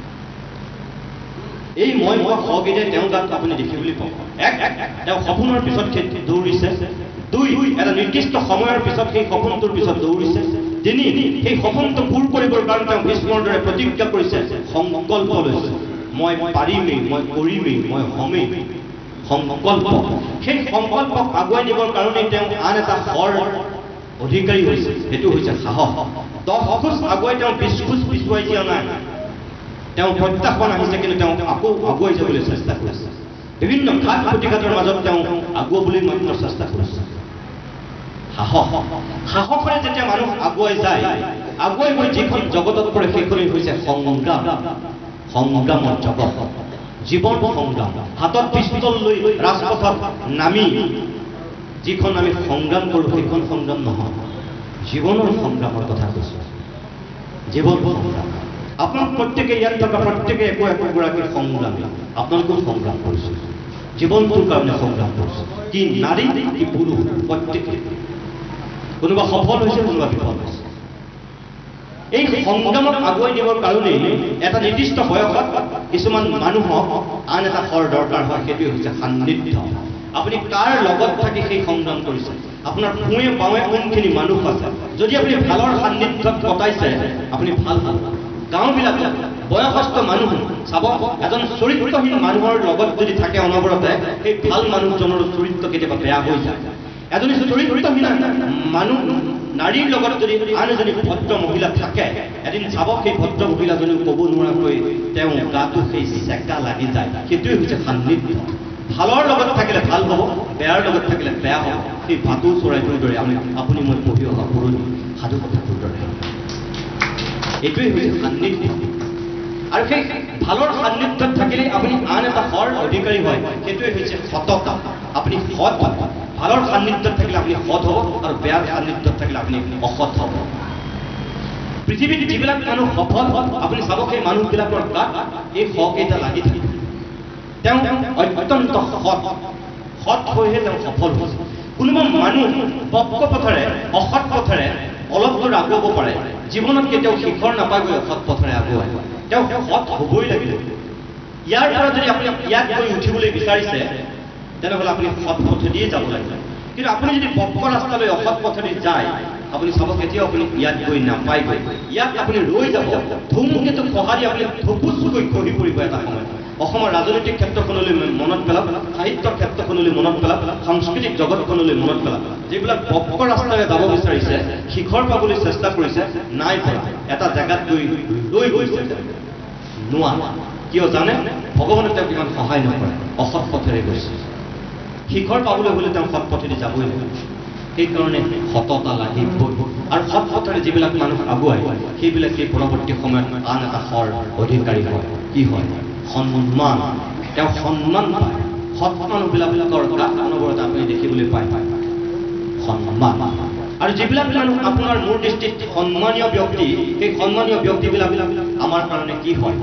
এই মই কোৱা সকেইটাই তেওঁ গাত আপুনি দেখিবলৈ পাব। এক, তেওঁ সপোনৰ পিছত দৌৰিছে। দুই, এটা নিৰ্দিষ্ট সময়ৰ পিছত সেই সপোনটোৰ পিছত দৌৰিছে। তিনি, সেই সপোনটো পূৰ কৰিবৰ কাৰণে তেওঁ ভীষ্মৰ দৰে প্ৰতিজ্ঞা কৰিছে, সংকল্প লৈছে, মই পাৰিমেই, মই কৰিমেই, মই হমেই। সংকল্প, সেই সংকল্পক আগুৱাই নিবৰ কাৰণে তেওঁ আন এটা শৰ অধিকাৰী হৈছে, সেইটো হৈছে সাহস। দহ খোজ আগুৱাই তেওঁ বিশ খোজ পিছুৱাই দিয়া নাই। তেওঁ প্ৰত্যাহ্বান আহিছে, কিন্তু তেওঁ আকৌ আগুৱাই যাবলৈ চেষ্টা কৰিছে। বিভিন্ন ঘাট প্ৰতিঘাতৰ মাজত তেওঁ আগুৱাবলৈ মাত্ৰ চেষ্টা কৰিছে। সাহস, সাহসৰে যেতিয়া মানুহ আগুৱাই যায়, আগুৱাই গৈ যিখন জগতত পৰে সেইখনেই হৈছে সংগ্ৰাম। সংগ্ৰামৰ জগত, জীৱন সংগ্ৰাম। হাতত পিস্তল লৈ ৰাজপথত নামি যিখন আমি সংগ্ৰাম কৰোঁ, সেইখন সংগ্ৰাম নহয়, জীৱনৰ সংগ্ৰামৰ কথা কৈছোঁ। জীৱন সংগ্ৰাম। আপোনালোক প্ৰত্যেকে ইয়াত থকা প্ৰত্যেকে একো একোগৰাকী সংগ্ৰামী। আপোনালোকেও সংগ্ৰাম কৰিছে, জীৱনটোৰ কাৰণে সংগ্ৰাম কৰিছে। কি নাৰী কি পুৰুষ, প্ৰত্যেকে। কোনোবা সফল হৈছে, কোনোবা বিফল হৈছে। এই সংগ্ৰামক আগুৱাই নিবৰ কাৰণে এটা নিৰ্দিষ্ট বয়সত কিছুমান মানুহক আন এটা শৰ দৰকাৰ হয়, সেইটোৱে হৈছে সান্নিধ্য। আপুনি কাৰ লগত থাকি সেই সংগ্ৰাম কৰিছে, আপোনাৰ সোঁৱে বাৱে কোনখিনি মানুহ আছে। যদি আপুনি ভালৰ সান্নিধ্যত কটাইছে, আপুনি ভাল ভাল। গাঁওবিলাকত বয়সস্থ মানুহ চাব, এজন চৰিত্ৰহীন মানুহৰ লগত যদি থাকে অনবৰতে, সেই ভাল মানুহজনৰ চৰিত্ৰ কেতিয়াবা বেয়া হৈ যায়। এজনী চৰিত্ৰহীন মানুহ নাৰীৰ লগত যদি আন এজনী ভদ্ৰ মহিলা থাকে, এদিন চাব সেই ভদ্ৰ মহিলাজনীও ক'ব নোৱাৰাকৈ তেওঁ গাটো সেই চেকা লাগি যায়। সেইটোৱে হৈছে সান্নিধ্য। ভালৰ লগত থাকিলে ভাল হ'ব, বেয়াৰ লগত থাকিলে বেয়া হ'ব। সেই ভাটৌ চৰাইটোৰ দৰে আমি আপুনি মই পঢ়ি অহা পুৰণি সাধু কথাটোৰ দৰে। এইটোৱে হৈছে সান্নিধ্য। আৰু সেই ভালৰ সান্নিধ্যত থাকিলে আপুনি আন এটা শৰ অধিকাৰী হয়, সেইটোৱে হৈছে সততা। আপুনি সৎ, ভালৰ সান্নিধ্যত থাকিলে আপুনি সৎ হ'ব, আৰু বেয়াৰ সান্নিধ্যত থাকিলে আপুনি অসৎ হ'ব। পৃথিৱীত যিবিলাক মানুহ সফল, আপুনি চাব সেই মানুহবিলাকৰ গাত এই সকেইটা লাগি থাকে। তেওঁ অত্যন্ত সৎ, সৎ হৈহে তেওঁ সফল হৈছে। কোনোবা মানুহ বক্ৰ পথেৰে, অসৎ পথেৰে, অলপ দূৰ আগুৱাব পাৰে জীৱনত কেতিয়াও শিখৰ নাপায়গৈ সৎ পথেৰে আগুৱাই তেওঁ সৎ হ'বই লাগিব ইয়াৰ পৰা যদি আপুনি ইয়াত গৈ উঠিবলৈ বিচাৰিছে তেনেহ'লে আপুনি সৎ পথেদিয়ে যাব লাগিব কিন্তু আপুনি যদি বক্ৰ ৰাস্তালৈ অসৎ পথেদি যায় আপুনি চাব কেতিয়াও আপুনি ইয়াত গৈ নাপায়গৈ ইয়াত আপুনি ৰৈ যাব ধুমকেতু খহাৰি আপুনি ধুপুচকৈ খহি পৰিব এটা সময়ত অসমৰ ৰাজনৈতিক ক্ষেত্ৰখনলৈ মনত পেলাওক সাহিত্যৰ ক্ষেত্ৰখনলৈ মনত পেলাওক সাংস্কৃতিক জগতখনলৈ মনত পেলাওক যিবিলাক বক্ৰ ৰাস্তাৰে যাব বিচাৰিছে শিখৰ পাবলৈ চেষ্টা কৰিছে নাই পৰা এটা জেগাত গৈ ৰৈ গৈছে নোৱাৰা কিয় জানে ভগৱানে তেওঁক ইমান সহায় নকৰে অসৎ পথেৰে গৈছে শিখৰ পাবলৈ হ'লে তেওঁ সৎ পথেদি যাবই লাগিব সেইকাৰণে সততা লাগিবই আৰু সৎ পথেৰে যিবিলাক মানুহ আগুৱাই সেইবিলাক সেই পৰৱৰ্তী সময়ত আন এটা সৰ অধিকাৰী হয় কি হয় সন্মান তেওঁ সন্মান পায় সৎ মানুহবিলাকৰ অনবৰত আপুনি দেখিবলৈ পায় সন্মান আৰু যিবিলাক মানুহ আপোনাৰ মোৰ দৃষ্টিত সন্মানীয় ব্যক্তি সেই সন্মানীয় ব্যক্তিবিলাক আমাৰ কাৰণে কি হয়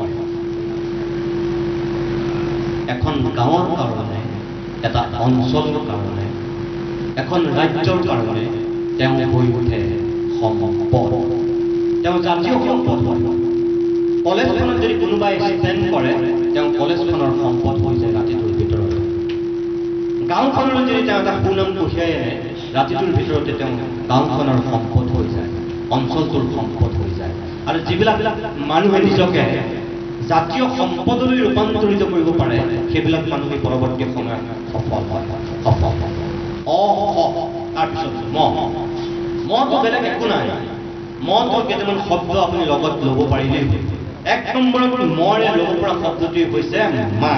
এখন গাঁৱৰ কাৰণে এটা অঞ্চলৰ কাৰণে এখন ৰাজ্যৰ কাৰণে তেওঁ হৈ উঠে সম্পদ তেওঁ জাতীয় সম্পদ হয় কলেজখনত যদি কোনোবাই ষ্টেণ্ড কৰে তেওঁ কলেজখনৰ সম্পদ হৈ যায় ৰাতিটোৰ ভিতৰত গাঁওখনলৈ যদি তেওঁ এটা সুনাম কঢ়িয়াই আনে ৰাতিটোৰ ভিতৰতে তেওঁ গাঁওখনৰ সম্পদ হৈ যায় অঞ্চলটোৰ সম্পদ হৈ যায় আৰু যিবিলাক মানুহে নিজকে জাতীয় সম্পদলৈ ৰূপান্তৰিত কৰিব পাৰে সেইবিলাক মানুহে পৰৱৰ্তী সময়ত সফল হয় সফল হয় অ তাৰপিছত ম মটো বেলেগ একো নাই মটো কেইটামান শব্দ আপুনি লগত ল'ব পাৰিলেই এক নম্বৰত মৰে ল'ব পৰা শব্দটোৱে হৈছে মা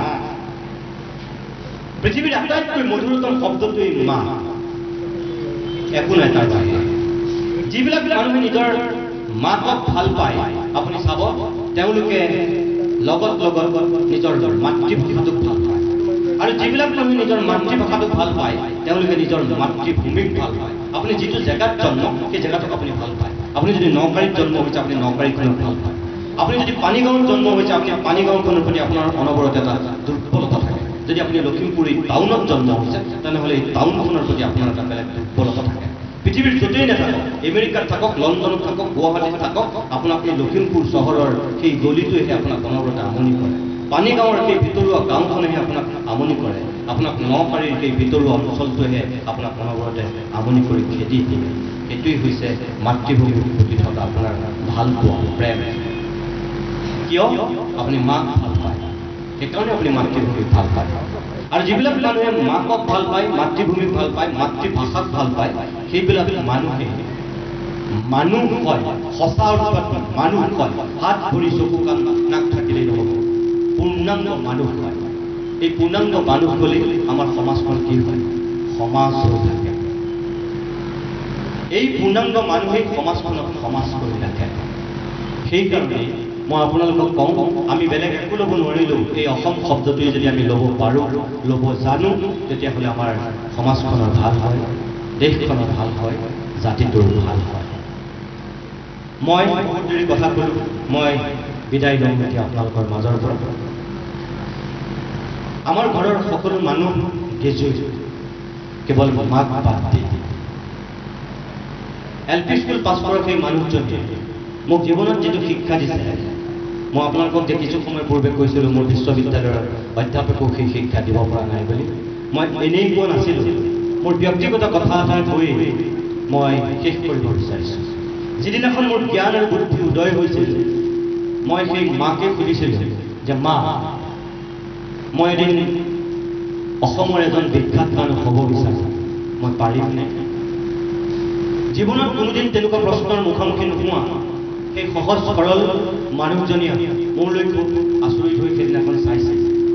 পৃথিৱীৰ আটাইতকৈ মধুৰতম শব্দটোৱে মা একো নাই তাৰ বাহিৰে যিবিলাক মানুহে নিজৰ মাকক ভাল পায় আপুনি চাব তেওঁলোকে লগত লগত নিজৰ মাতৃভাষাটোক ভাল পায় আৰু যিবিলাক মানুহে নিজৰ মাতৃভাষাটোক ভাল পায় তেওঁলোকে নিজৰ মাতৃভূমিক ভাল পায় আপুনি যিটো জেগাত জন্ম সেই জেগাটোক আপুনি ভাল পায় আপুনি যদি নকাৰীত জন্ম হৈছে আপুনি নকাৰীখনক ভাল পায় আপুনি যদি পানীগাঁৱত জন্ম হৈছে আপুনি পানীগাঁওখনৰ প্ৰতি আপোনাৰ অনবৰত এটা দুৰ্বলতা থাকে যদি আপুনি লখিমপুৰী টাউনত জন্ম হৈছে তেনেহ'লে এই টাউনখনৰ প্ৰতি আপোনাৰ এটা বেলেগ দুৰ্বলতা থাকে পৃথিৱীৰ য'তেই নাথাকক আমেৰিকাত থাকক লণ্ডনত থাকক গুৱাহাটীত থাকক আপোনাক এই লখিমপুৰ চহৰৰ সেই গলিটোৱেহে আপোনাক অনবৰত আমনি কৰে পানীগাঁৱৰ সেই ভিতৰুৱা গাঁওখনেহে আপোনাক আমনি কৰে আপোনাক নকাৰীৰ সেই ভিতৰুৱা অঞ্চলটোৱেহে আপোনাক অনবৰতে আমনি কৰি খেদি দিয়ে সেইটোৱেই হৈছে মাতৃভূমিৰ প্ৰতি থকা আপোনাৰ ভাল পোৱা প্ৰেম কিয় আপুনি মাক ভাল পায় সেইকাৰণে আপুনি মাতৃভূমিক ভাল পায় আৰু যিবিলাক মানুহে মাকক ভাল পায় মাতৃভূমিক ভাল পায় মাতৃভাষাক ভাল পায় সেইবিলাক মানুহে মানুহ হয় সঁচা অৰ্থত মানুহ হয় হাত ভৰি চকু কাণ নাক থাকিলেই নহ'ব পূৰ্ণাংগ মানুহ হয় এই পূৰ্ণাংগ মানুহ হ'লে আমাৰ সমাজখন কি হয় সমাজ হৈ থাকে এই পূৰ্ণাংগ মানুহেই সমাজখনক সমাজ কৰি ৰাখে সেইকাৰণে মই আপোনালোকক কওঁ আমি বেলেগ একো ল'ব নোৱাৰিলেও এই অসম শব্দটোৱে যদি আমি ল'ব পাৰোঁ ল'ব জানো তেতিয়াহ'লে আমাৰ সমাজখনৰ ভাল হয় দেশখনৰ ভাল হয় জাতিটোৰ ভাল হয় মই বহুত দেৰি কথা ক'লোঁ মই বিদায় লওঁ এতিয়া আপোনালোকৰ মাজৰ পৰা আমাৰ ঘৰৰ সকলো মানুহ গ্ৰেজুৱেট কেৱল মাক বাদ দি এল পি স্কুল পাছ কৰা সেই মানুহজনে মোক জীৱনত যিটো শিক্ষা দিছে মই আপোনালোকক দেখিছোঁ সময় পূৰ্বে কৈছিলোঁ মোৰ বিশ্ববিদ্যালয়ৰ অধ্যাপকক সেই শিক্ষা দিব পৰা নাই বুলি মই এনেই কোৱা নাছিলোঁ মোৰ ব্যক্তিগত কথা এটা কৈ মই শেষ কৰিব বিচাৰিছোঁ যিদিনাখন মোৰ জ্ঞান আৰু বুদ্ধি উদয় হৈছিল মই সেই মাকে সুধিছিলোঁ যে মা মই এদিন অসমৰ এজন বিখ্যাত মানুহ হ'ব বিচাৰোঁ মই পাৰিমনে জীৱনত কোনোদিন তেনেকুৱা প্ৰশ্নৰ মুখামুখি নোহোৱা সেই সহজ সৰল মানুহজনীয়ে মোৰলৈ খুব আচৰিত হৈ সেইদিনাখন চাইছে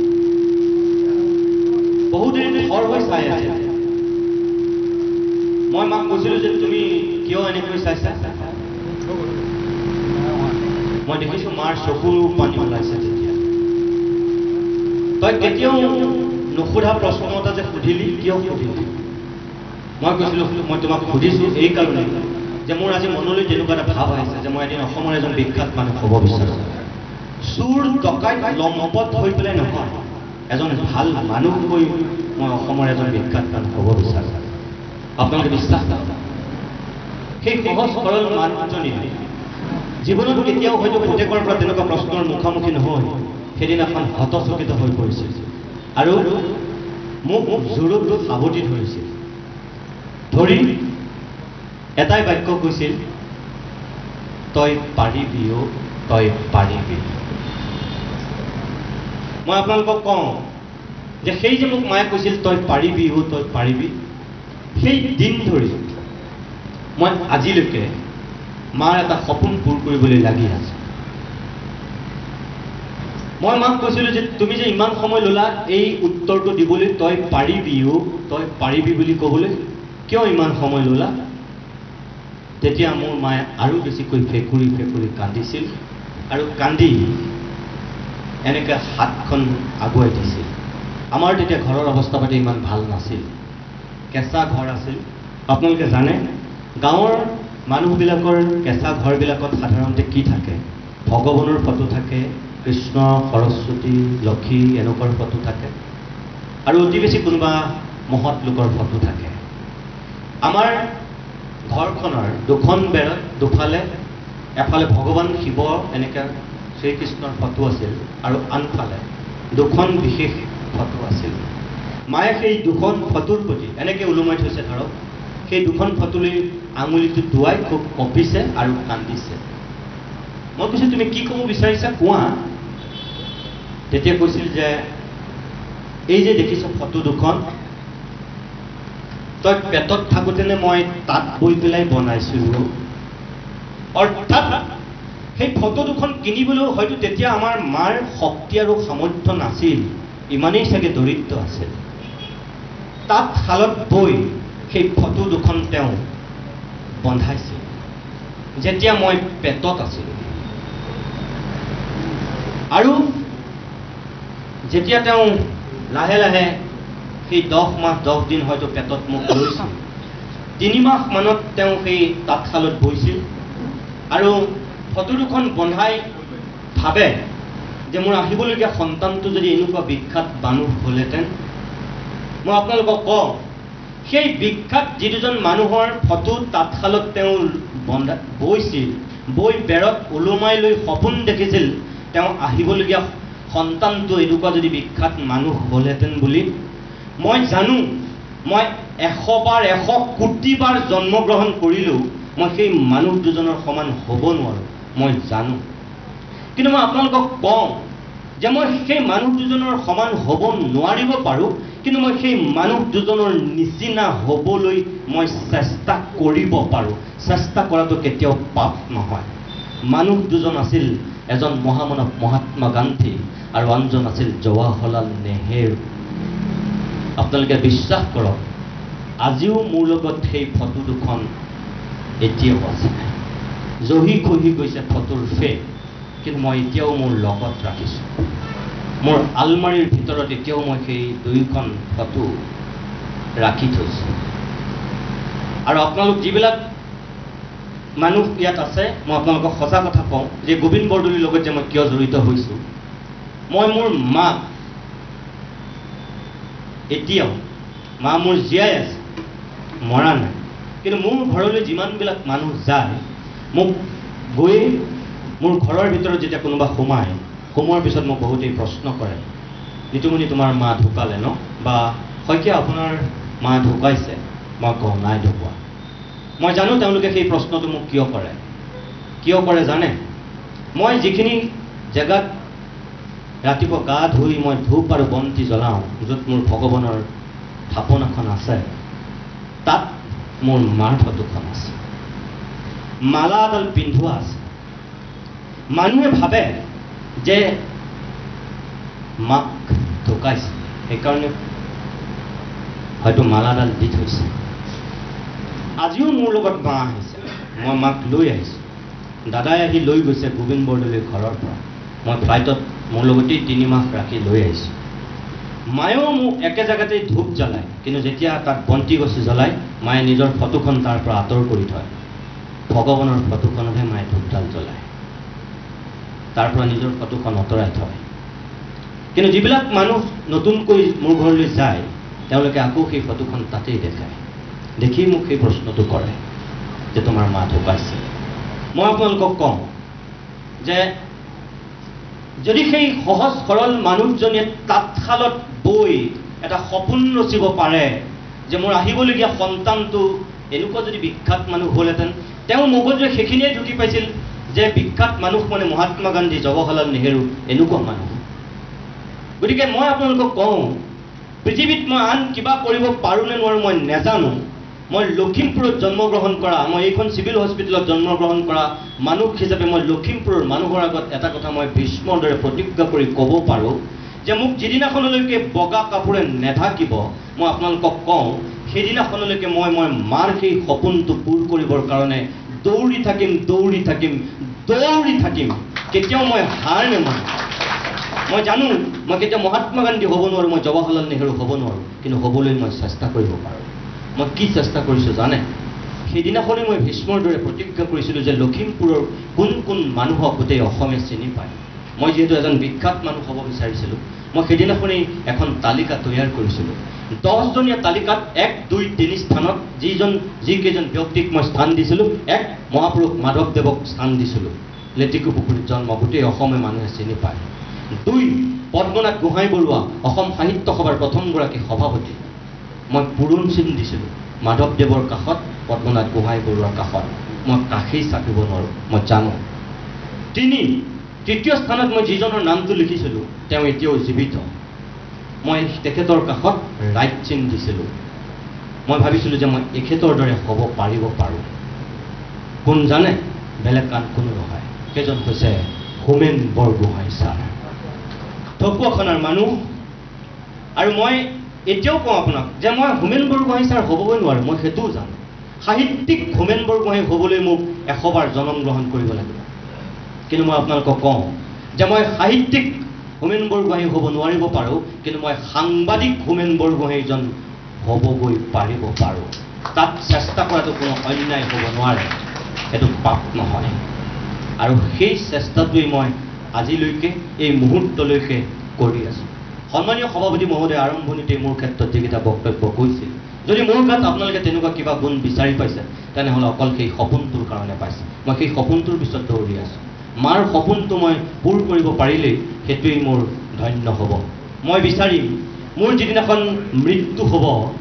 বহুদিন থৰ হৈ চাই আছে মই মাক কৈছিলোঁ যে তুমি কিয় এনেকৈ চাইছা মই দেখিছোঁ মাৰ চকুৰো পানী ওলাইছে তেতিয়া তই কেতিয়াও নুসুধা প্ৰশ্ন এটা যে সুধিলি কিয় সুধিলি মই কৈছিলোঁ মই তোমাক সুধিছোঁ এই কাৰণে যে মোৰ আজি মনলৈ তেনেকুৱা এটা ভাৱ আহিছে যে মই এদিন অসমৰ এজন বিখ্যাত মানুহ হ'ব বিচাৰোঁ চুৰ ডকাইত লম্পট হৈ পেলাই নহয় এজন ভাল মানুহ হৈ মই অসমৰ এজন বিখ্যাত মানুহ হ'ব বিচাৰোঁ আপোনালোকে বিশ্বাস সেই সহজ সৰল মানুহজনী জীৱনত কেতিয়াও হয়তো পুতেকৰ পৰা তেনেকুৱা প্ৰশ্নৰ মুখামুখি নহয় সেইদিনাখন হতচকিত হৈ পৰিছিল আৰু মোক জোৰত সাৱটি ধৰিছিল ধৰি এটাই বাক্য কৈছিল তই পাৰিবি অ তই পাৰিবি মই আপোনালোকক কওঁ যে সেই যে মোক মায়ে কৈছিল তই পাৰিবি অ তই পাৰিবি সেই দিন ধৰি মই আজিলৈকে মাৰ এটা সপোন পূৰ কৰিবলৈ লাগি আছো মই মাক কৈছিলোঁ যে তুমি যে ইমান সময় ল'লা এই উত্তৰটো দিবলৈ তই পাৰিবি অ তই পাৰিবি বুলি ক'বলৈ কিয় ইমান সময় ল'লা তেতিয়া মোৰ মায়ে আৰু বেছিকৈ ফেকুৰি ফেকুৰি কান্দিছিল আৰু কান্দি এনেকৈ হাতখন আগুৱাই দিছিল আমাৰ তেতিয়া ঘৰৰ অৱস্থা পাতি ইমান ভাল নাছিল কেঁচা ঘৰ আছিল আপোনালোকে জানে গাঁৱৰ মানুহবিলাকৰ কেঁচা ঘৰবিলাকত সাধাৰণতে কি থাকে ভগৱানৰ ফটো থাকে কৃষ্ণ সৰস্বতী লক্ষী এনেকুৱাৰ ফটো থাকে আৰু অতি বেছি কোনোবা মহৎ লোকৰ ফটো থাকে আমাৰ ঘৰখনৰ দুখন বেৰত দুফালে এফালে ভগৱান শিৱ এনেকৈ শ্ৰীকৃষ্ণৰ ফটো আছিল আৰু আনফালে দুখন বিশেষ ফটো আছিল মায়ে সেই দুখন ফটোৰ প্ৰতি এনেকৈ ওলোমাই থৈছে ধৰক সেই দুখন ফটোলৈ আঙুলিটো দুৱাই খুব কঁপিছে আৰু কান্দিছে মই কৈছোঁ তুমি কি ক'ব বিচাৰিছা কোৱা তেতিয়া কৈছিল যে এই যে দেখিছ ফটো দুখন তই পেটত থাকোঁতেনে মই তাত বৈ পেলাই বনাইছিলোঁ অৰ্থাৎ সেই ফটো দুখন কিনিবলৈও হয়তো তেতিয়া আমাৰ মাৰ শক্তি আৰু সামৰ্থ্য নাছিল ইমানেই চাগে দৰিদ্ৰ আছিল তাত শালত বৈ সেই ফটো দুখন তেওঁ বন্ধাইছিল যেতিয়া মই পেটত আছিলোঁ আৰু যেতিয়া তেওঁ লাহে লাহে সেই দহ মাহ দহ দিন হয়তো পেটত মোক লৈছিল তিনিমাহ মানত তেওঁ সেই তাঁতশালত বৈছিল আৰু ফটো দুখন বন্ধাই ভাবে যে মোৰ আহিবলগীয়া সন্তানটো যদি এনেকুৱা বিখ্যাত মানুহ হ'লহেঁতেন মই আপোনালোকক কওঁ সেই বিখ্যাত যি দুজন মানুহৰ ফটো তাঁতশালত তেওঁ বন্ধা বৈছিল বৈ বেৰত ওলোমাই লৈ সপোন দেখিছিল তেওঁ আহিবলগীয়া সন্তানটো এনেকুৱা যদি বিখ্যাত মানুহ হ'লহেঁতেন বুলি মই জানো মই এশবাৰ এশ কোটিবাৰ জন্মগ্ৰহণ কৰিলেও মই সেই মানুহ দুজনৰ সমান হ'ব নোৱাৰোঁ মই জানো কিন্তু মই আপোনালোকক কওঁ যে মই সেই মানুহ দুজনৰ সমান হ'ব নোৱাৰিব পাৰোঁ কিন্তু মই সেই মানুহ দুজনৰ নিচিনা হ'বলৈ মই চেষ্টা কৰিব পাৰোঁ চেষ্টা কৰাটো কেতিয়াও পাপ নহয় মানুহ দুজন আছিল এজন মহামানৱ মহাত্মা গান্ধী আৰু আনজন আছিল জৱাহৰলাল নেহেৰু আপোনালোকে বিশ্বাস কৰক আজিও মোৰ লগত সেই ফটো দুখন এতিয়াও আছে জহি খহি গৈছে ফটোৰ ফে কিন্তু মই এতিয়াও মোৰ লগত ৰাখিছোঁ মোৰ আলমাৰীৰ ভিতৰত এতিয়াও মই সেই দুইখন ফটো ৰাখি থৈছোঁ আৰু আপোনালোক যিবিলাক মানুহ ইয়াত আছে মই আপোনালোকক সঁচা কথা কওঁ যে গোবিন্দ বৰদলৈৰ লগত যে মই কিয় জড়িত হৈছোঁ মই মোৰ মাক এতিয়াও মা মোৰ জীয়াই আছে মৰা নাই কিন্তু মোৰ ঘৰলৈ যিমানবিলাক মানুহ যায় মোক গৈ মোৰ ঘৰৰ ভিতৰত যেতিয়া কোনোবা সোমায় সোমোৱাৰ পিছত মোক বহুতেই প্ৰশ্ন কৰে নিতুমণি তোমাৰ মা ঢুকালে ন বা শইকীয়া আপোনাৰ মা ঢুকাইছে মই কওঁ নাই ঢুকোৱা মই জানো তেওঁলোকে সেই প্ৰশ্নটো মোক কিয় কৰে কিয় কৰে জানে মই যিখিনি জেগাত ৰাতিপুৱা গা ধুই মই ধূপ আৰু বন্তি জ্বলাওঁ য'ত মোৰ ভগৱানৰ থাপন এখন আছে তাত মোৰ মাৰ ফটোখন আছে মালা এডাল পিন্ধোৱা আছে মানুহে ভাবে যে মাক ঢুকাইছে সেইকাৰণে হয়তো মালাডাল দি থৈছে আজিও মোৰ লগত মা আহিছে মই মাক লৈ আহিছোঁ দাদাই আহি লৈ গৈছে গোবিন্দ বৰদলৈৰ ঘৰৰ পৰা মই ফ্লাইটত মোৰ লগতেই তিনিমাহ ৰাখি লৈ আহিছোঁ মায়েও মোক একে জেগাতেই ধূপ জ্বলায় কিন্তু যেতিয়া তাত বন্তি গছি জ্বলায় মায়ে নিজৰ ফটোখন তাৰ পৰা আঁতৰ কৰি থয় ভগৱানৰ ফটোখনতহে মায়ে ধূপডাল জ্বলায় তাৰ পৰা নিজৰ ফটোখন আঁতৰাই থয় কিন্তু যিবিলাক মানুহ নতুনকৈ মোৰ ঘৰলৈ যায় তেওঁলোকে আকৌ সেই ফটোখন তাতেই দেখায় দেখি মোক সেই প্ৰশ্নটো কৰে যে তোমাৰ মা ঢুকাইছে। মই আপোনালোকক কওঁ যে যদি সেই সহজ সৰল মানুহজনে তাঁতশালত বৈ এটা সপোন ৰচিব পাৰে যে মোৰ আহিবলগীয়া সন্তানটো এনেকুৱা যদি বিখ্যাত মানুহ হ'লহেঁতেন, তেওঁ মগজুৱে সেইখিনিয়ে ঢুকি পাইছিল যে বিখ্যাত মানুহ মানে মহাত্মা গান্ধী, জৱাহৰলাল নেহেৰু এনেকুৱা মানুহ। গতিকে মই আপোনালোকক কওঁ, পৃথিৱীত মই আন কিবা কৰিব পাৰোঁ নে নোৱাৰোঁ মই নাজানো। মই লখিমপুৰত জন্মগ্ৰহণ কৰা, মই এইখন চিভিল হস্পিটেলত জন্মগ্ৰহণ কৰা মানুহ হিচাপে মই লখিমপুৰৰ মানুহৰ আগত এটা কথা মই ভীষ্মৰ দৰে প্ৰতিজ্ঞা কৰি ক'ব পাৰোঁ যে মোক যিদিনাখনলৈকে বগা কাপোৰে নেঢাকিব, মই আপোনালোকক কওঁ সেইদিনাখনলৈকে মই মই মাৰ সেই সপোনটো পূৰ কৰিবৰ কাৰণে দৌৰি থাকিম দৌৰি থাকিম দৌৰি থাকিম কেতিয়াও মই হাৰ নেমানো। মই জানো মই কেতিয়াও মহাত্মা গান্ধী হ'ব নোৱাৰোঁ, মই জৱাহৰলাল নেহেৰু হ'ব নোৱাৰোঁ, কিন্তু হ'বলৈ মই চেষ্টা কৰিব পাৰোঁ। মই কি চেষ্টা কৰিছোঁ জানে? সেইদিনাখনেই মই ভীষ্মৰ দৰে প্ৰতিজ্ঞা কৰিছিলোঁ যে লখিমপুৰৰ কোন কোন মানুহক গোটেই অসমে চিনি পায়। মই যিহেতু এজন বিখ্যাত মানুহ হ'ব বিচাৰিছিলোঁ, মই সেইদিনাখনেই এখন তালিকা তৈয়াৰ কৰিছিলোঁ। দহজনীয়া তালিকাত এক দুই তিনি স্থানত যিজন যিকেইজন ব্যক্তিক মই স্থান দিছিলোঁ, এক মহাপুৰুষ মাধৱদেৱক স্থান দিছিলোঁ। লেটিকু পুখুৰীত জন্ম, গোটেই অসমে মানুহে চিনি পায়। দুই পদ্মনাথ গোহাঁই বৰুৱা, অসম সাহিত্য সভাৰ প্ৰথমগৰাকী সভাপতি, মই পুৰণ চিন দিছিলোঁ মাধৱদেৱৰ কাষত, পদ্মনাথ গোহাঁই বৰুৱাৰ কাষত। মই কাষেই চাপিব নোৱাৰোঁ, মই জানো। তিনি তৃতীয় স্থানত মই যিজনৰ নামটো লিখিছিলোঁ তেওঁ এতিয়াও জীৱিত, মই তেখেতৰ কাষত ৰাইট চিন দিছিলোঁ। মই ভাবিছিলোঁ যে মই এখেতৰ দৰে হ'ব পাৰিব পাৰোঁ। কোন জানে? বেলেগ কাণ কোনো নহয়, সেইজন হৈছে হোমেন বৰগোহাঁই ছাৰ, ঢকুৱাখানাৰ মানুহ। আৰু মই এতিয়াও কওঁ আপোনাক যে মই হোমেন বৰগোহাঁই ছাৰ হ'বগৈ নোৱাৰোঁ, মই সেইটোও জানো। সাহিত্যিক হোমেন বৰগোহাঁই হ'বলৈ মোক এশবাৰ জন্ম গ্ৰহণ কৰিব লাগিব। কিন্তু মই আপোনালোকক কওঁ যে মই সাহিত্যিক হোমেন বৰগোহাঁই হ'ব নোৱাৰিব পাৰোঁ, কিন্তু মই সাংবাদিক হোমেন বৰগোহাঁইজন হ'বগৈ পাৰিব পাৰোঁ। তাত চেষ্টা কৰাটো কোনো অন্যায় হ'ব নোৱাৰে, সেইটো পাপ নহয়। আৰু সেই চেষ্টাটোৱেই মই আজিলৈকে এই মুহূৰ্তলৈকে কৰি আছোঁ। সন্মানীয় সভাপতি মহোদয় আৰম্ভণিতে মোৰ ক্ষেত্ৰত যিকেইটা বক্তব্য কৈছিল, যদি মোৰ গাত আপোনালোকে তেনেকুৱা কিবা গুণ বিচাৰি পাইছে তেনেহ'লে অকল সেই সপোনটোৰ কাৰণে পাইছে। মই সেই সপোনটোৰ পিছত দৌৰি আছোঁ। মাৰ সপোনটো মই পূৰ কৰিব পাৰিলেই সেইটোৱেই মোৰ ধন্য হ'ব। মই বিচাৰিম মোৰ যিদিনাখন মৃত্যু হ'ব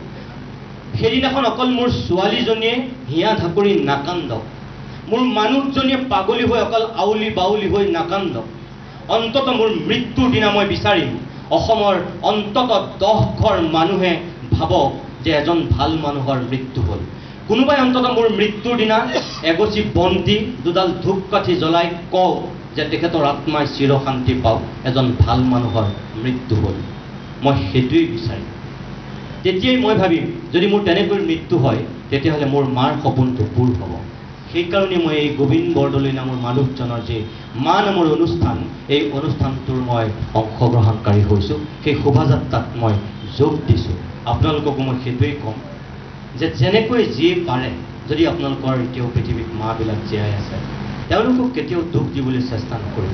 সেইদিনাখন অকল মোৰ ছোৱালীজনীয়ে হিয়া ঢাকৰি নাকান্দক, মোৰ মানুহজনীয়ে পাগলী হৈ অকল আউলি বাউলি হৈ নাকান্দক। অন্ততঃ মোৰ মৃত্যুৰ দিনা মই বিচাৰিম অসমৰ অন্ততঃ দহ ঘৰ মানুহে ভাবক যে এজন ভাল মানুহৰ মৃত্যু হ'ল। কোনোবাই অন্ততঃ মোৰ মৃত্যুৰ দিনা এগছি বন্তি দুডাল ধূপকাঠি জ্বলাই কওক যে তেখেতৰ আত্মাই চিৰশান্তি পাওক, এজন ভাল মানুহৰ মৃত্যু হ'ল। মই সেইটোৱেই বিচাৰিম। তেতিয়াই মই ভাবিম যদি মোৰ তেনেকৈ মৃত্যু হয় তেতিয়াহ'লে মোৰ মাৰ সপোনটো পূৰ হ'ব। সেইকাৰণে মই এই গোবিন্দ বৰদলৈ নামৰ মানুহজনৰ যে মা নামৰ অনুষ্ঠান, এই অনুষ্ঠানটোৰ মই অংশগ্ৰহণকাৰী হৈছোঁ, সেই শোভাযাত্ৰাত মই যোগ দিছোঁ। আপোনালোককো মই সেইটোৱেই ক'ম যে যেনেকৈ যিয়ে পাৰে, যদি আপোনালোকৰ এতিয়াও পৃথিৱীত মাবিলাক জীয়াই আছে তেওঁলোকক কেতিয়াও দুখ দিবলৈ চেষ্টা নকৰিব।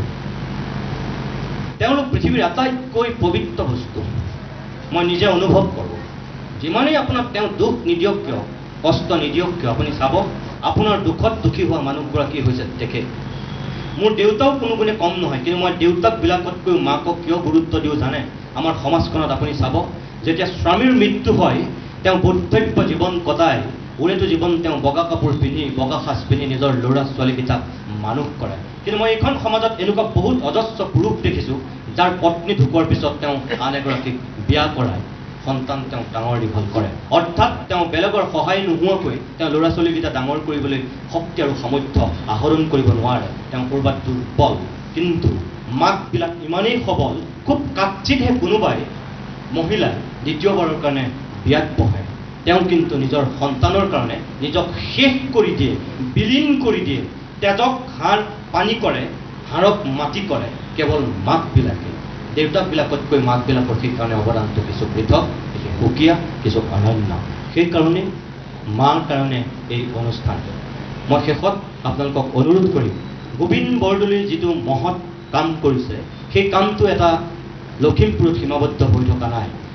তেওঁলোক পৃথিৱীৰ আটাইতকৈ পবিত্ৰ বস্তু। মই নিজে অনুভৱ কৰোঁ, যিমানেই আপোনাক তেওঁ দুখ নিদিয়ক কিয়, কষ্ট নিদিয়ক কিয়, আপুনি চাব আপোনাৰ দুখত দুখী হোৱা মানুহগৰাকী হৈছে তেখেত। মোৰ দেউতাও কোনো গুণে কম নহয়, কিন্তু মই দেউতাকবিলাকতকৈ মাকক কিয় গুৰুত্ব দিওঁ জানে? আমাৰ সমাজখনত আপুনি চাব যেতিয়া স্বামীৰ মৃত্যু হয় তেওঁ বৈধব্য জীৱন কটায়, ওৰেটো জীৱন তেওঁ বগা কাপোৰ পিন্ধি বগা সাজ পিন্ধি নিজৰ ল'ৰা ছোৱালীকেইটাক মানুহ কৰে। কিন্তু মই এইখন সমাজত এনেকুৱা বহুত অজস্ৰ পুৰুষ দেখিছোঁ যাৰ পত্নী ঢুকোৱাৰ পিছত তেওঁ আন এগৰাকীক বিয়া কৰায়, সন্তান তেওঁ ডাঙৰ দীঘল কৰে। অৰ্থাৎ তেওঁ বেলেগৰ সহায় নোহোৱাকৈ তেওঁ ল'ৰা ছোৱালীকেইটা ডাঙৰ কৰিবলৈ শক্তি আৰু সামৰ্থ্য আহৰণ কৰিব নোৱাৰে, তেওঁ ক'ৰবাত দুৰ্বল। কিন্তু মাকবিলাক ইমানেই সবল, খুব কাচিতহে কোনোবাই মহিলাই দ্বিতীয়বাৰৰ কাৰণে বিয়াত বহে, তেওঁ কিন্তু নিজৰ সন্তানৰ কাৰণে নিজক শেষ কৰি দিয়ে, বিলীন কৰি দিয়ে, তেজক হাড় পানী কৰে, হাড়ক মাটি কৰে কেৱল মাকবিলাকে। দেউতাকবিলাকতকৈ মাকবিলাকৰ সেইকাৰণে অৱদানটো কিছু পৃথক, কিছু সুকীয়া, কিছু অনন্য। সেইকাৰণে মাৰ কাৰণে এই অনুষ্ঠানটো। মই শেষত আপোনালোকক অনুৰোধ কৰিম, গোবিন্দ বৰদলৈয়ে যিটো মহৎ কাম কৰিছে সেই কামটো এটা লখিমপুৰত সীমাবদ্ধ হৈ থকা নাই,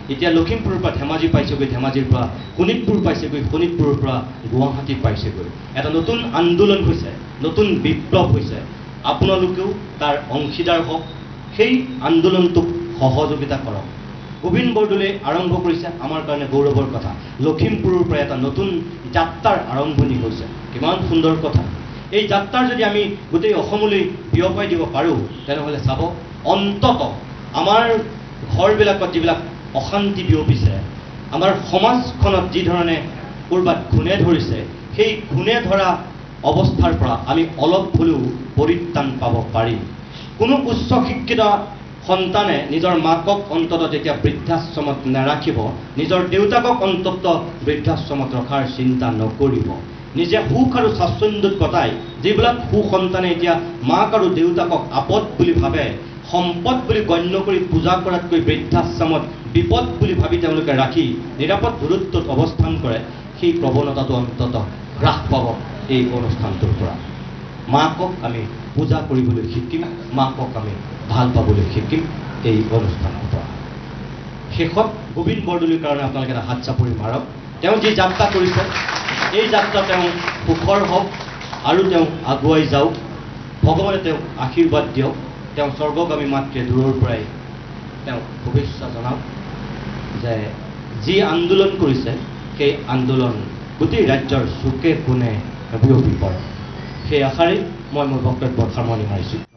এতিয়া লখিমপুৰৰ পৰা ধেমাজি পাইছেগৈ, ধেমাজিৰ পৰা শোণিতপুৰ পাইছেগৈ, শোণিতপুৰৰ পৰা গুৱাহাটী পাইছেগৈ। এটা নতুন আন্দোলন হৈছে, নতুন বিপ্লৱ হৈছে। আপোনালোকেও তাৰ অংশীদাৰ হওক, সেই আন্দোলনটোক সহযোগিতা কৰক। গোবিন্দ বৰদলৈ আৰম্ভ কৰিছে, আমাৰ কাৰণে গৌৰৱৰ কথা। লখিমপুৰৰ পৰা এটা নতুন যাত্ৰাৰ আৰম্ভণি হৈছে, কিমান সুন্দৰ কথা। এই যাত্ৰাৰ যদি আমি গোটেই অসমলৈ বিয়পাই দিব পাৰোঁ, তেনেহ'লে চাব অন্তত আমাৰ ঘৰবিলাকত যিবিলাক অশান্তি বিয়পিছে, আমাৰ সমাজখনত যি ধৰণে ক'ৰবাত ঘূণে ধৰিছে, সেই ঘূণে ধৰা অৱস্থাৰ পৰা আমি অলপ হ'লেও পৰিত্ৰাণ পাব পাৰিম। কোনো উচ্চ শিক্ষিত সন্তানে নিজৰ মাকক অন্তত যেতিয়া বৃদ্ধাশ্ৰমত নাৰাখিব, নিজৰ দেউতাকক অন্তত বৃদ্ধাশ্ৰমত ৰখাৰ চিন্তা নকৰিব। নিজে সুখ আৰু স্বাচ্ছন্দ্যত কটাই যিবিলাক সুসন্তানে এতিয়া মাক আৰু দেউতাকক আপদ বুলি ভাবে, সম্পদ বুলি গণ্য কৰি পূজা কৰাতকৈ বৃদ্ধাশ্ৰমত বিপদ বুলি ভাবি তেওঁলোকে ৰাখি নিৰাপদ দূৰত্বত অৱস্থান কৰে, সেই প্ৰৱণতাটো অন্তত হ্ৰাস পাব এই অনুষ্ঠানটোৰ পৰা। মাকক আমি পূজা কৰিবলৈ শিকিম, মাকক আমি ভাল পাবলৈ শিকিম এই অনুষ্ঠানৰ পৰা। শেষত গোবিন্দ বৰদলৈৰ কাৰণে আপোনালোকে এটা হাত চাপৰি মাৰক। তেওঁ যি যাত্ৰা কৰিছে, এই যাত্ৰা তেওঁ সুখৰ হওক আৰু তেওঁ আগুৱাই যাওক। ভগৱানে তেওঁক আশীৰ্বাদ দিয়ক। তেওঁ স্বৰ্গগামী মাতৃয়ে দূৰৰ পৰাই তেওঁক শুভেচ্ছা জনাওক যে যি আন্দোলন কৰিছে, সেই আন্দোলন গোটেই ৰাজ্যৰ চুকে কোণে বিয়পি পৰে। সেই আশাৰেই মই মোৰ বক্তব্যত সামৰণি মাৰিছোঁ।